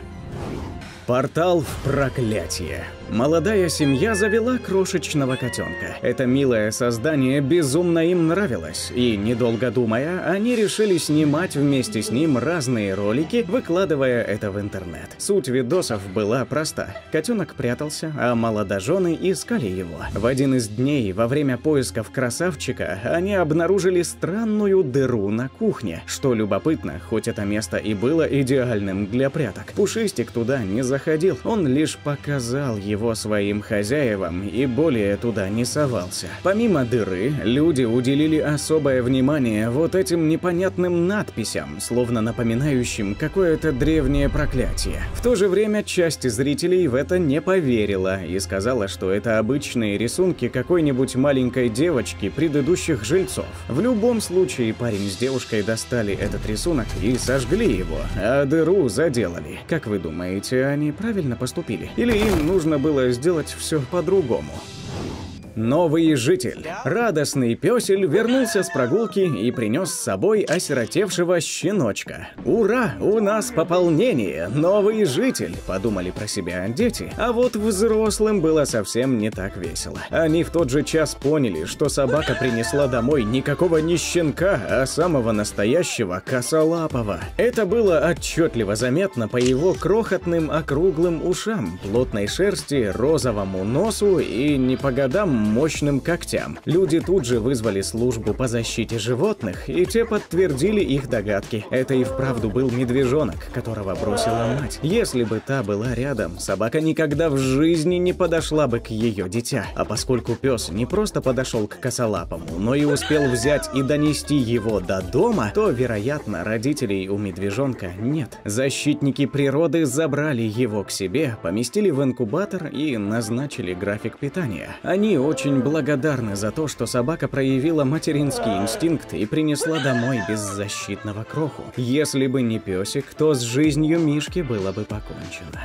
Портал в проклятие. Молодая семья завела крошечного котенка. Это милое создание безумно им нравилось, и, недолго думая, они решили снимать вместе с ним разные ролики, выкладывая это в интернет. Суть видосов была проста. Котенок прятался, а молодожены искали его. В один из дней, во время поисков красавчика, они обнаружили странную дыру на кухне. Что любопытно, хоть это место и было идеальным для пряток, Пушистик туда не заходил, он лишь показал его своим хозяевам и более туда не совался. Помимо дыры, люди уделили особое внимание вот этим непонятным надписям, словно напоминающим какое-то древнее проклятие. В то же время часть зрителей в это не поверила и сказала, что это обычные рисунки какой-нибудь маленькой девочки предыдущих жильцов. В любом случае, парень с девушкой достали этот рисунок и сожгли его, а дыру заделали. Как вы думаете, они правильно поступили? Или им нужно было сделать все по-другому? Новый житель. Радостный пёсель вернулся с прогулки и принес с собой осиротевшего щеночка. «Ура! У нас пополнение! Новый житель!» – подумали про себя дети. А вот взрослым было совсем не так весело. Они в тот же час поняли, что собака принесла домой никакого не щенка, а самого настоящего косолапого. Это было отчетливо заметно по его крохотным округлым ушам, плотной шерсти, розовому носу и не по годам мощным когтям. Люди тут же вызвали службу по защите животных, и те подтвердили их догадки. Это и вправду был медвежонок, которого бросила мать. Если бы та была рядом, собака никогда в жизни не подошла бы к ее дитя. А поскольку пес не просто подошел к косолапому, но и успел взять и донести его до дома, то, вероятно, родителей у медвежонка нет. Защитники природы забрали его к себе, поместили в инкубатор и назначили график питания. Они очень благодарны за то, что собака проявила материнский инстинкт и принесла домой беззащитного кроху. Если бы не песик, то с жизнью Мишки было бы покончено.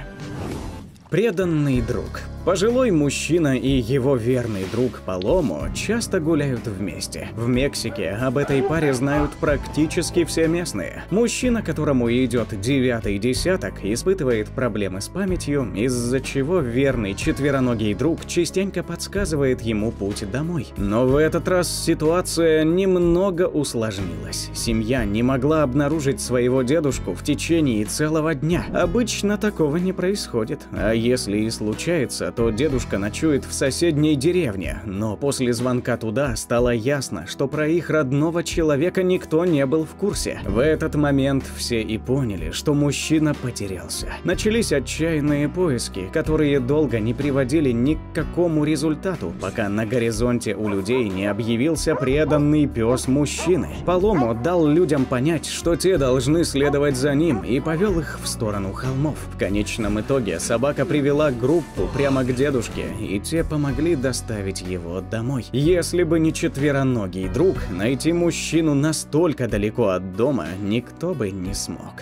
Преданный друг. Пожилой мужчина и его верный друг Паломо часто гуляют вместе. В Мексике об этой паре знают практически все местные. Мужчина, которому идет 9-й десяток, испытывает проблемы с памятью, из-за чего верный четвероногий друг частенько подсказывает ему путь домой. Но в этот раз ситуация немного усложнилась. Семья не могла обнаружить своего дедушку в течение целого дня. Обычно такого не происходит, а если и случается, то дедушка ночует в соседней деревне, но после звонка туда стало ясно, что про их родного человека никто не был в курсе. В этот момент все и поняли, что мужчина потерялся. Начались отчаянные поиски, которые долго не приводили ни к какому результату, пока на горизонте у людей не объявился преданный пес мужчины. Паломо дал людям понять, что те должны следовать за ним, и повел их в сторону холмов. В конечном итоге собака привела группу прямо к дедушке, и те помогли доставить его домой. Если бы не четвероногий друг, найти мужчину настолько далеко от дома никто бы не смог.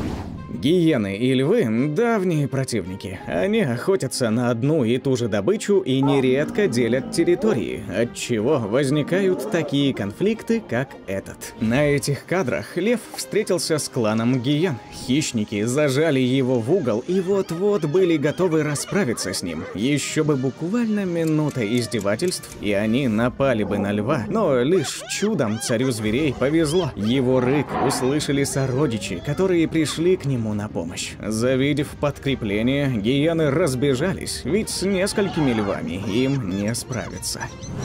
Гиены и львы – давние противники. Они охотятся на одну и ту же добычу и нередко делят территории, отчего возникают такие конфликты, как этот. На этих кадрах лев встретился с кланом гиен. Хищники зажали его в угол и вот-вот были готовы расправиться с ним. Еще бы буквально минута издевательств, и они напали бы на льва. Но лишь чудом царю зверей повезло. Его рык услышали сородичи, которые пришли к нему на помощь. Завидев подкрепление, гиены разбежались, ведь с несколькими львами им не справиться.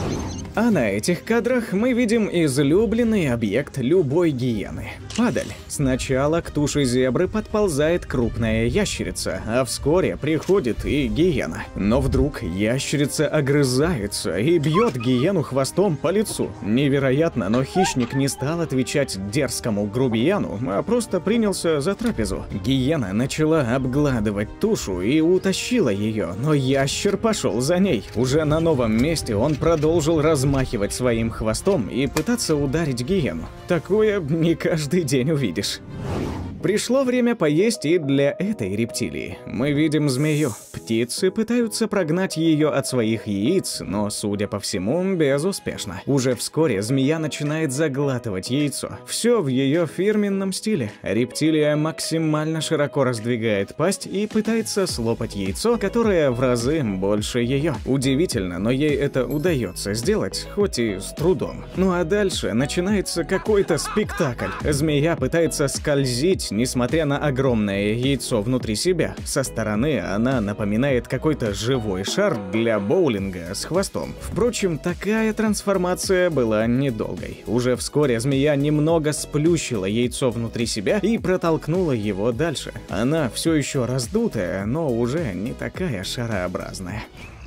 А на этих кадрах мы видим излюбленный объект любой гиены – падаль. Сначала к туше зебры подползает крупная ящерица, а вскоре приходит и гиена. Но вдруг ящерица огрызается и бьет гиену хвостом по лицу. Невероятно, но хищник не стал отвечать дерзкому грубияну, а просто принялся за трапезу. Гиена начала обгладывать тушу и утащила ее, но ящер пошел за ней. Уже на новом месте он продолжил размахивать своим хвостом и пытаться ударить гиену. Такое не каждый день увидишь. Пришло время поесть и для этой рептилии. Мы видим змею. Птицы пытаются прогнать ее от своих яиц, но, судя по всему, безуспешно. Уже вскоре змея начинает заглатывать яйцо. Все в ее фирменном стиле. Рептилия максимально широко раздвигает пасть и пытается слопать яйцо, которое в разы больше ее. Удивительно, но ей это удается сделать, хоть и с трудом. Ну а дальше начинается какой-то спектакль. Змея пытается скользить, несмотря на огромное яйцо внутри себя. Со стороны она напоминает какой-то живой шар для боулинга с хвостом. Впрочем, такая трансформация была недолгой. Уже вскоре змея немного сплющила яйцо внутри себя и протолкнула его дальше. Она все еще раздутая, но уже не такая шарообразная.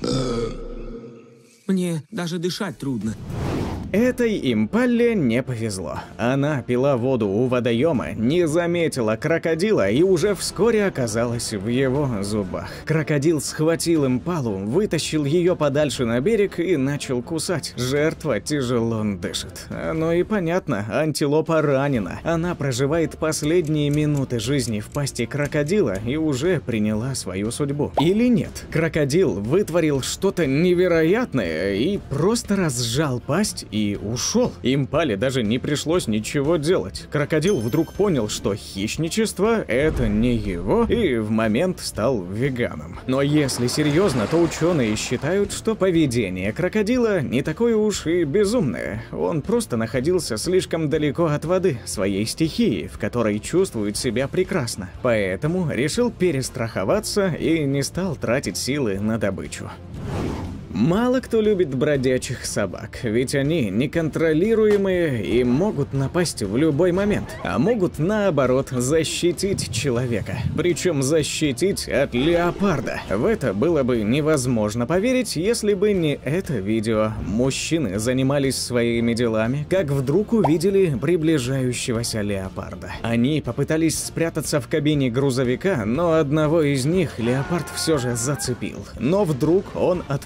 Мне даже дышать трудно. Этой импалле не повезло. Она пила воду у водоема, не заметила крокодила и уже вскоре оказалась в его зубах. Крокодил схватил импалу, вытащил ее подальше на берег и начал кусать. Жертва тяжело дышит. Оно и понятно, антилопа ранена. Она проживает последние минуты жизни в пасти крокодила и уже приняла свою судьбу. Или нет? Крокодил вытворил что-то невероятное и просто разжал пасть и ушел. Импале даже не пришлось ничего делать. Крокодил вдруг понял, что хищничество — это не его, и в момент стал веганом. Но если серьезно, то ученые считают, что поведение крокодила не такое уж и безумное. Он просто находился слишком далеко от воды, своей стихии, в которой чувствует себя прекрасно. Поэтому решил перестраховаться и не стал тратить силы на добычу. Мало кто любит бродячих собак, ведь они неконтролируемые и могут напасть в любой момент, а могут, наоборот, защитить человека. Причем защитить от леопарда. В это было бы невозможно поверить, если бы не это видео. Мужчины занимались своими делами, как вдруг увидели приближающегося леопарда. Они попытались спрятаться в кабине грузовика, но одного из них леопард все же зацепил. Но вдруг он отпускает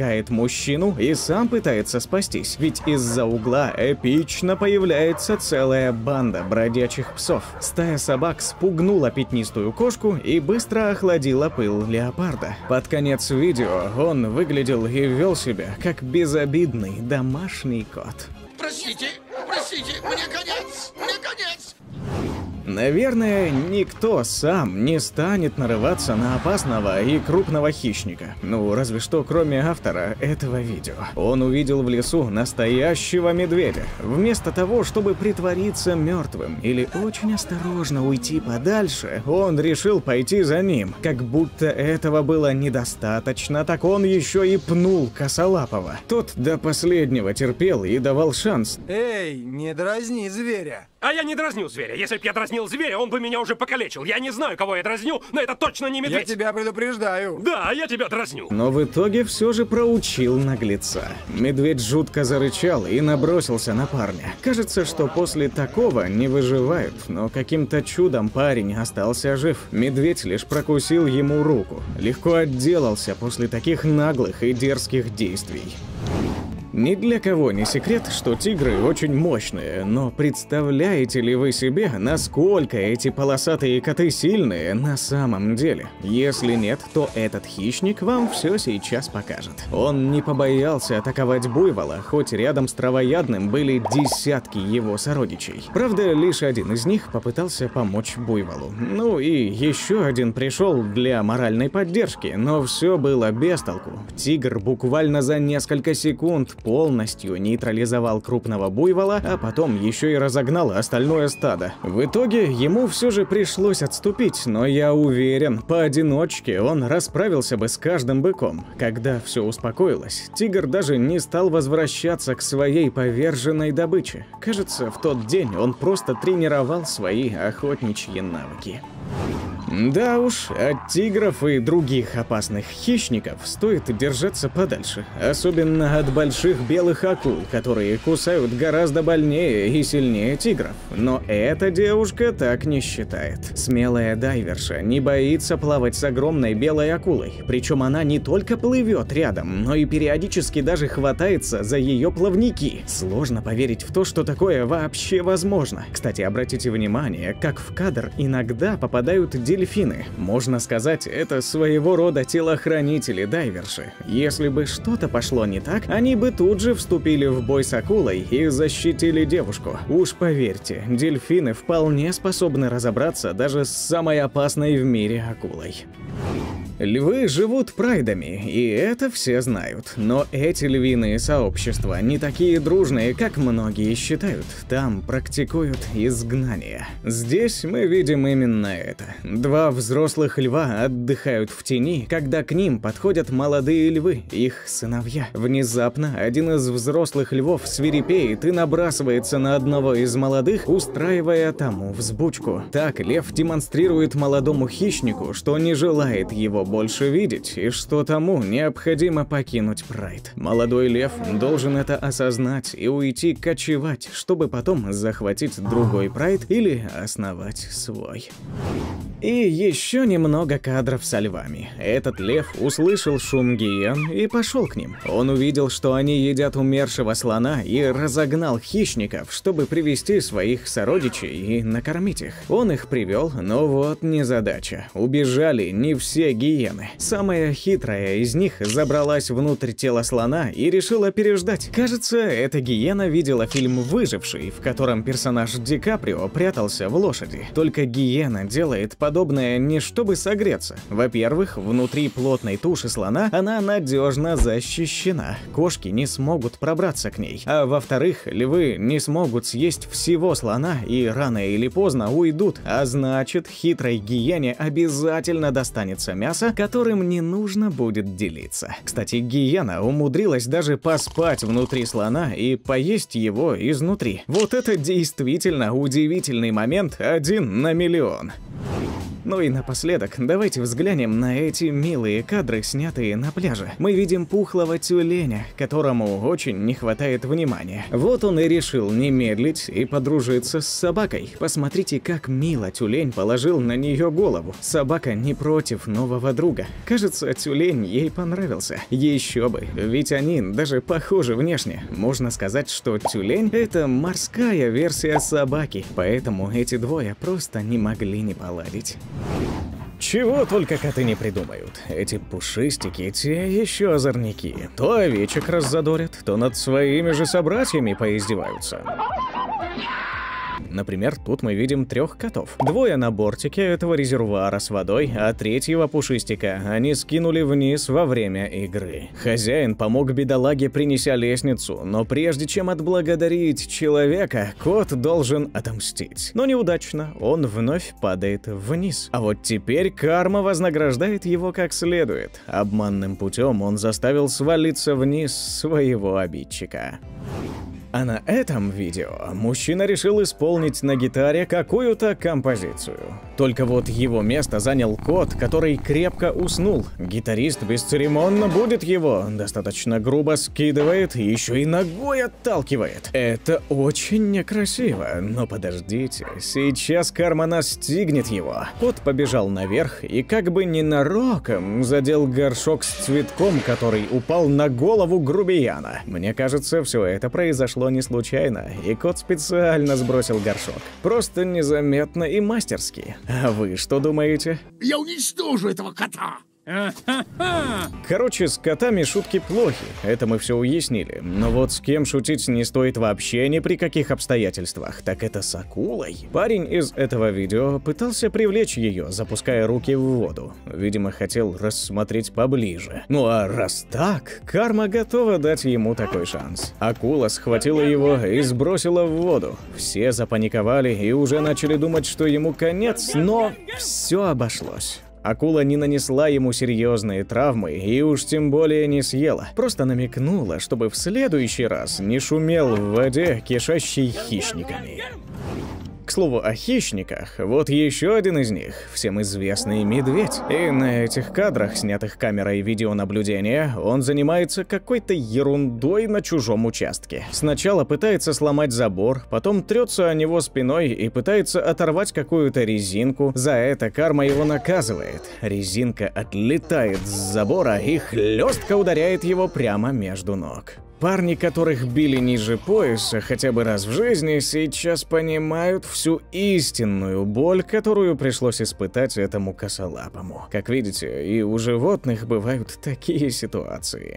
толкает мужчину и сам пытается спастись, ведь из-за угла эпично появляется целая банда бродячих псов. Стая собак спугнула пятнистую кошку и быстро охладила пыл леопарда. Под конец видео он выглядел и вел себя как безобидный домашний кот. Простите, мне конец, мне конец! Наверное, никто сам не станет нарываться на опасного и крупного хищника. Ну, разве что кроме автора этого видео. Он увидел в лесу настоящего медведя. Вместо того, чтобы притвориться мертвым или очень осторожно уйти подальше, он решил пойти за ним. Как будто этого было недостаточно, так он еще и пнул косолапого. Тот до последнего терпел и давал шанс. Эй, не дразни зверя. А я не дразню зверя. Если б я дразнил зверя, он бы меня уже покалечил. Я не знаю, кого я дразню, но это точно не медведь. Я тебя предупреждаю. Да, я тебя дразню. Но в итоге все же проучил наглеца. Медведь жутко зарычал и набросился на парня. Кажется, что после такого не выживают, но каким-то чудом парень остался жив. Медведь лишь прокусил ему руку. Легко отделался после таких наглых и дерзких действий. Ни для кого не секрет, что тигры очень мощные, но представляете ли вы себе, насколько эти полосатые коты сильные на самом деле? Если нет, то этот хищник вам все сейчас покажет. Он не побоялся атаковать буйвола, хоть рядом с травоядным были десятки его сородичей. Правда, лишь один из них попытался помочь буйволу. Ну и еще один пришел для моральной поддержки, но все было без толку. Тигр буквально за несколько секунд полностью нейтрализовал крупного буйвола, а потом еще и разогнал остальное стадо. В итоге ему все же пришлось отступить, но я уверен, поодиночке он расправился бы с каждым быком. Когда все успокоилось, тигр даже не стал возвращаться к своей поверженной добыче. Кажется, в тот день он просто тренировал свои охотничьи навыки. Да уж, от тигров и других опасных хищников стоит держаться подальше. Особенно от больших белых акул, которые кусают гораздо больнее и сильнее тигров. Но эта девушка так не считает. Смелая дайверша не боится плавать с огромной белой акулой. Причем она не только плывет рядом, но и периодически даже хватается за ее плавники. Сложно поверить в то, что такое вообще возможно. Кстати, обратите внимание, как в кадр иногда попадают дельфины. Можно сказать, это своего рода телохранители дайверши. Если бы что-то пошло не так, они бы тут же вступили в бой с акулой и защитили девушку. Уж поверьте, дельфины вполне способны разобраться даже с самой опасной в мире акулой. Львы живут прайдами, и это все знают. Но эти львиные сообщества не такие дружные, как многие считают. Там практикуют изгнание. Здесь мы видим именно это. Два взрослых льва отдыхают в тени, когда к ним подходят молодые львы, их сыновья. Внезапно один из взрослых львов свирепеет и набрасывается на одного из молодых, устраивая тому взбучку. Так лев демонстрирует молодому хищнику, что не желает его больше видеть, и что тому необходимо покинуть прайд. Молодой лев должен это осознать и уйти кочевать, чтобы потом захватить другой прайд или основать свой. И еще немного кадров со львами. Этот лев услышал шум гиен и пошел к ним. Он увидел, что они едят умершего слона, и разогнал хищников, чтобы привести своих сородичей и накормить их. Он их привел, но вот незадача. Убежали не все гиены. Самая хитрая из них забралась внутрь тела слона и решила переждать. Кажется, эта гиена видела фильм «Выживший», в котором персонаж Ди Каприо прятался в лошади. Только гиена делает подобное не чтобы согреться. Во-первых, внутри плотной туши слона она надежно защищена. Кошки не смогут пробраться к ней. А во-вторых, львы не смогут съесть всего слона и рано или поздно уйдут. А значит, хитрой гиене обязательно достанется мясо, которым не нужно будет делиться. Кстати, гиена умудрилась даже поспать внутри слона и поесть его изнутри. Вот это действительно удивительный момент 1 на миллион. Ну и напоследок, давайте взглянем на эти милые кадры, снятые на пляже. Мы видим пухлого тюленя, которому очень не хватает внимания. Вот он и решил не медлить и подружиться с собакой. Посмотрите, как мило тюлень положил на нее голову. Собака не против нового друга. Кажется, тюлень ей понравился. Еще бы, ведь они даже похожи внешне. Можно сказать, что тюлень — это морская версия собаки, поэтому эти двое просто не могли не поладить. Чего только коты не придумают. Эти пушистики, те еще озорники. То овечек раззадорят, то над своими же собратьями поиздеваются. Например, тут мы видим 3 котов. 2 на бортике этого резервуара с водой, а 3-го пушистика они скинули вниз во время игры. Хозяин помог бедолаге, принеся лестницу, но прежде чем отблагодарить человека, кот должен отомстить. Но неудачно, он вновь падает вниз. А вот теперь карма вознаграждает его как следует. Обманным путем он заставил свалиться вниз своего обидчика. А на этом видео мужчина решил исполнить на гитаре какую-то композицию. Только вот его место занял кот, который крепко уснул. Гитарист бесцеремонно будет его, достаточно грубо скидывает, еще и ногой отталкивает. Это очень некрасиво, но подождите, сейчас карма настигнет его. Кот побежал наверх и как бы ненароком задел горшок с цветком, который упал на голову грубияна. Мне кажется, все это произошло не случайно, и кот специально сбросил горшок. Просто незаметно и мастерски. А вы что думаете? Я уничтожу этого кота! Короче, с котами шутки плохи, это мы все уяснили. Но вот с кем шутить не стоит вообще ни при каких обстоятельствах, так это с акулой. Парень из этого видео пытался привлечь ее, запуская руки в воду. Видимо, хотел рассмотреть поближе. Ну а раз так, карма готова дать ему такой шанс. Акула схватила его и сбросила в воду. Все запаниковали и уже начали думать, что ему конец, но все обошлось. Акула не нанесла ему серьезные травмы и уж тем более не съела. Просто намекнула, чтобы в следующий раз не шумел в воде, кишащей хищниками. К слову о хищниках, вот еще один из них, всем известный медведь. И на этих кадрах, снятых камерой видеонаблюдения, он занимается какой-то ерундой на чужом участке. Сначала пытается сломать забор, потом трется о него спиной и пытается оторвать какую-то резинку. За это карма его наказывает. Резинка отлетает с забора и хлестко ударяет его прямо между ног. Парни, которых били ниже пояса хотя бы раз в жизни, сейчас понимают всю истинную боль, которую пришлось испытать этому косолапому. Как видите, и у животных бывают такие ситуации.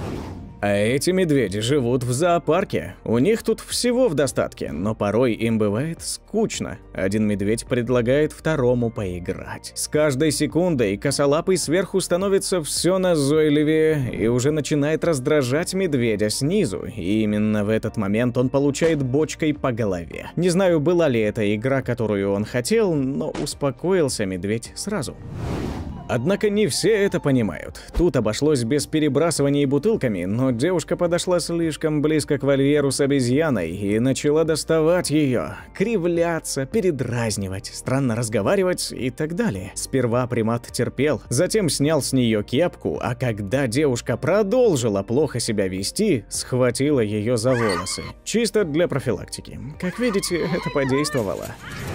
А эти медведи живут в зоопарке. У них тут всего в достатке, но порой им бывает скучно. Один медведь предлагает второму поиграть. С каждой секундой косолапый сверху становится все назойливее и уже начинает раздражать медведя снизу. И именно в этот момент он получает бочкой по голове. Не знаю, была ли это игра, которую он хотел, но успокоился медведь сразу. Однако не все это понимают. Тут обошлось без перебрасываний бутылками, но девушка подошла слишком близко к вольеру с обезьяной и начала доставать ее, кривляться, передразнивать, странно разговаривать и так далее. Сперва примат терпел, затем снял с нее кепку, а когда девушка продолжила плохо себя вести, схватила ее за волосы. Чисто для профилактики. Как видите, это подействовало.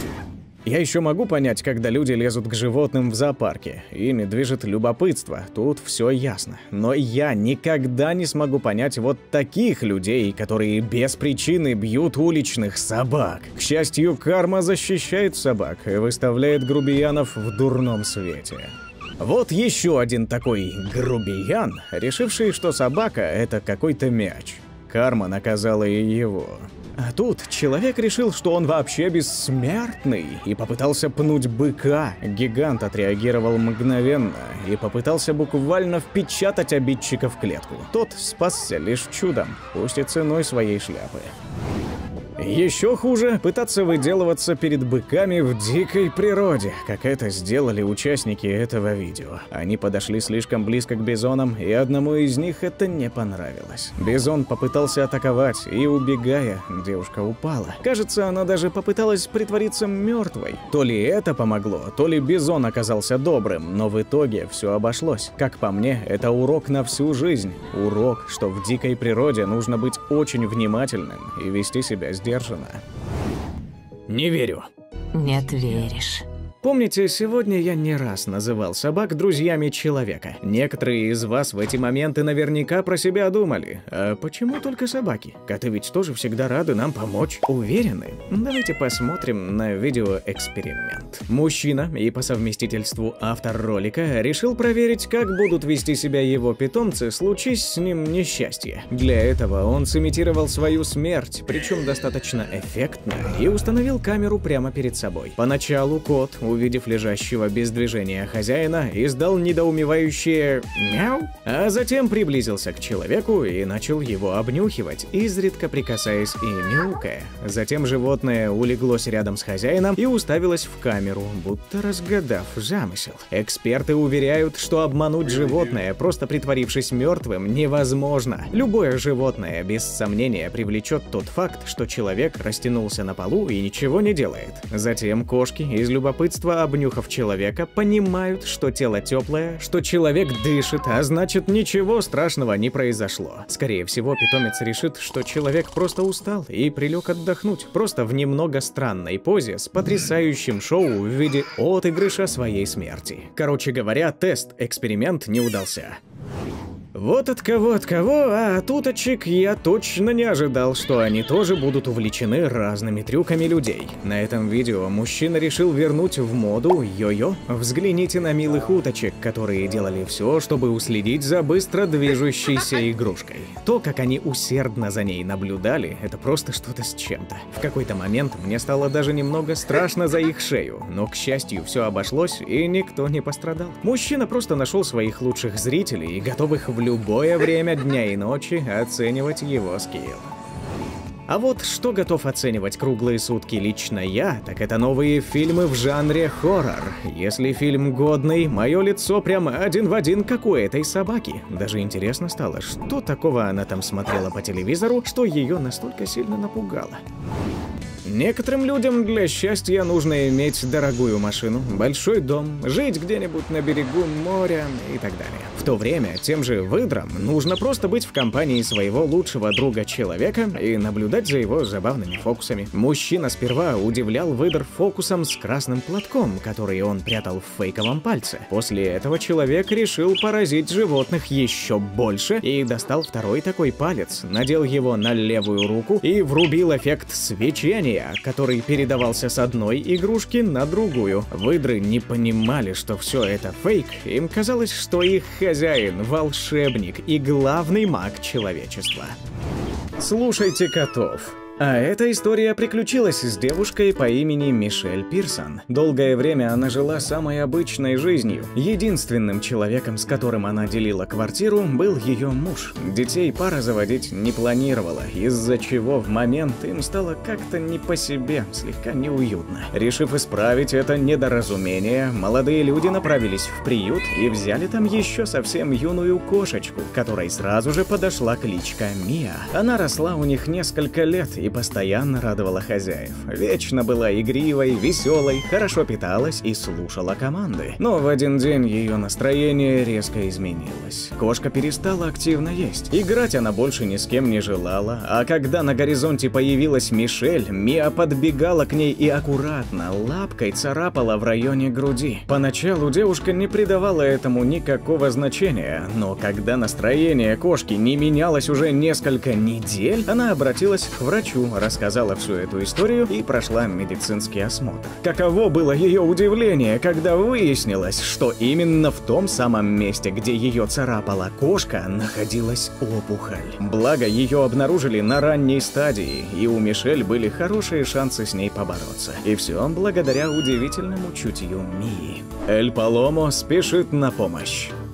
Я еще могу понять, когда люди лезут к животным в зоопарке. Ими движет любопытство, тут все ясно. Но я никогда не смогу понять вот таких людей, которые без причины бьют уличных собак. К счастью, карма защищает собак и выставляет грубиянов в дурном свете. Вот еще один такой грубиян, решивший, что собака — это какой-то мяч. Карма наказала и его. А тут человек решил, что он вообще бессмертный, и попытался пнуть быка. Гигант отреагировал мгновенно и попытался буквально впечатать обидчика в клетку. Тот спасся лишь чудом, пусть и ценой своей шляпы. Еще хуже пытаться выделываться перед быками в дикой природе, как это сделали участники этого видео. Они подошли слишком близко к бизонам, и одному из них это не понравилось. Бизон попытался атаковать, и, убегая, девушка упала. Кажется, она даже попыталась притвориться мертвой. То ли это помогло, то ли бизон оказался добрым, но в итоге все обошлось. Как по мне, это урок на всю жизнь. Урок, что в дикой природе нужно быть очень внимательным и вести себя сдержанно. Не верю. Нет, веришь. Помните, сегодня я не раз называл собак друзьями человека. Некоторые из вас в эти моменты наверняка про себя думали. А почему только собаки? Коты ведь тоже всегда рады нам помочь. Уверены? Давайте посмотрим на видеоэксперимент. Мужчина и по совместительству автор ролика решил проверить, как будут вести себя его питомцы, случись с ним несчастье. Для этого он сымитировал свою смерть, причем достаточно эффектно, и установил камеру прямо перед собой. Поначалу кот, увидев лежащего без движения хозяина, издал недоумевающее «мяу», а затем приблизился к человеку и начал его обнюхивать, изредка прикасаясь и мяукая. Затем животное улеглось рядом с хозяином и уставилось в камеру, будто разгадав замысел. Эксперты уверяют, что обмануть животное, просто притворившись мертвым, невозможно. Любое животное, без сомнения, привлечет тот факт, что человек растянулся на полу и ничего не делает. Затем кошки из любопытства, обнюхав человека, понимают, что тело теплое, что человек дышит, а значит, ничего страшного не произошло. Скорее всего, питомец решит, что человек просто устал и прилег отдохнуть, просто в немного странной позе с потрясающим шоу в виде отыгрыша своей смерти. Короче говоря, эксперимент не удался. Вот от кого, а от уточек я точно не ожидал, что они тоже будут увлечены разными трюками людей. На этом видео мужчина решил вернуть в моду йо-йо. Взгляните на милых уточек, которые делали все, чтобы уследить за быстро движущейся игрушкой. То, как они усердно за ней наблюдали, это просто что-то с чем-то. В какой-то момент мне стало даже немного страшно за их шею, но, к счастью, все обошлось и никто не пострадал. Мужчина просто нашел своих лучших зрителей и готовых в любое время дня и ночи оценивать его скилл. А вот что готов оценивать круглые сутки лично я, так это новые фильмы в жанре хоррор. Если фильм годный, мое лицо прям один в один, как у этой собаки. Даже интересно стало, что такого она там смотрела по телевизору, что ее настолько сильно напугало. Некоторым людям для счастья нужно иметь дорогую машину, большой дом, жить где-нибудь на берегу моря и так далее. В то время тем же выдрам нужно просто быть в компании своего лучшего друга человека и наблюдать за его забавными фокусами. Мужчина сперва удивлял выдр фокусом с красным платком, который он прятал в фейковом пальце. После этого человек решил поразить животных еще больше и достал второй такой палец, надел его на левую руку и врубил эффект свечения, который передавался с одной игрушки на другую. Выдры не понимали, что все это фейк. Им казалось, что их хозяин — волшебник и главный маг человечества. Слушайте котов. А эта история приключилась с девушкой по имени Мишель Пирсон. Долгое время она жила самой обычной жизнью. Единственным человеком, с которым она делила квартиру, был ее муж. Детей пара заводить не планировала, из-за чего в момент им стало как-то не по себе, слегка неуютно. Решив исправить это недоразумение, молодые люди направились в приют и взяли там еще совсем юную кошечку, которой сразу же подошла кличка Мия. Она росла у них несколько лет и постоянно радовала хозяев. Вечно была игривой, веселой, хорошо питалась и слушала команды. Но в один день ее настроение резко изменилось. Кошка перестала активно есть. Играть она больше ни с кем не желала, а когда на горизонте появилась Мишель, Мия подбегала к ней и аккуратно лапкой царапала в районе груди. Поначалу девушка не придавала этому никакого значения, но когда настроение кошки не менялось уже несколько недель, она обратилась к врачу, рассказала всю эту историю и прошла медицинский осмотр. Каково было ее удивление, когда выяснилось, что именно в том самом месте, где ее царапала кошка, находилась опухоль. Благо, ее обнаружили на ранней стадии, и у Мишель были хорошие шансы с ней побороться. И все благодаря удивительному чутью Мии. Эль Паломо спешит на помощь.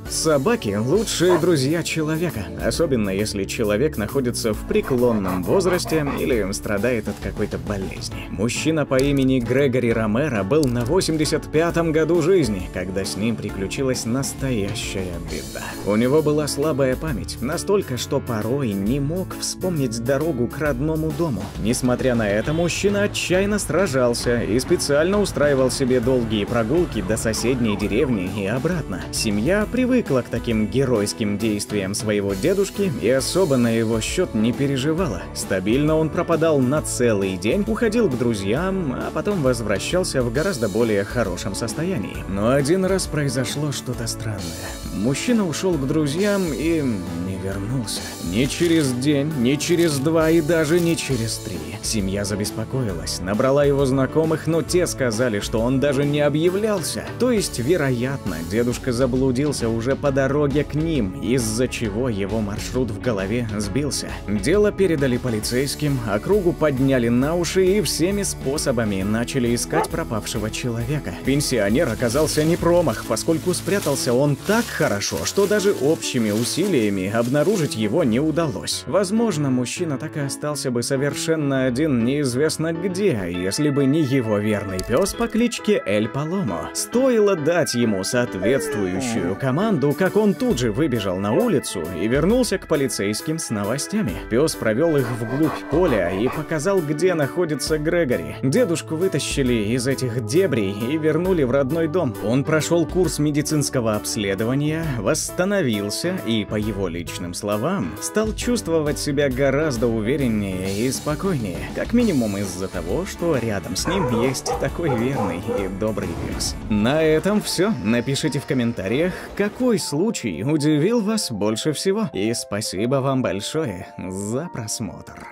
Собаки – лучшие друзья человека, особенно если человек находится в преклонном возрасте или страдает от какой-то болезни. Мужчина по имени Грегори Ромеро был на 85-м году жизни, когда с ним приключилась настоящая беда. У него была слабая память, настолько, что порой не мог вспомнить дорогу к родному дому. Несмотря на это, мужчина отчаянно сражался и специально устраивал себе долгие прогулки до соседней деревни и обратно. Семья привыкла к таким геройским действиям своего дедушки и особо на его счет не переживала. Стабильно он пропадал на целый день, уходил к друзьям, а потом возвращался в гораздо более хорошем состоянии. Но один раз произошло что-то странное. Мужчина ушел к друзьям и не вернулся. Ни через день, ни через два и даже не через 3. Семья забеспокоилась, набрала его знакомых, но те сказали, что он даже не объявлялся. То есть, вероятно, дедушка заблудился уже по дороге к ним, из-за чего его маршрут в голове сбился. Дело передали полицейским, округу подняли на уши и всеми способами начали искать пропавшего человека. Пенсионер оказался не промах, поскольку спрятался он так хорошо, что даже общими усилиями обнаружить его не удалось. Возможно, мужчина так и остался бы совершенно один неизвестно где, если бы не его верный пес по кличке Эль Паломо. Стоило дать ему соответствующую команду, как он тут же выбежал на улицу и вернулся к полицейским с новостями. Пес провел их вглубь поля и показал, где находится Грегори. Дедушку вытащили из этих дебрей и вернули в родной дом. Он прошел курс медицинского обследования, восстановился и, по его личным словам, стал чувствовать себя гораздо увереннее и спокойнее. Как минимум из-за того, что рядом с ним есть такой верный и добрый пес. На этом все. Напишите в комментариях, какой случай удивил вас больше всего. И спасибо вам большое за просмотр.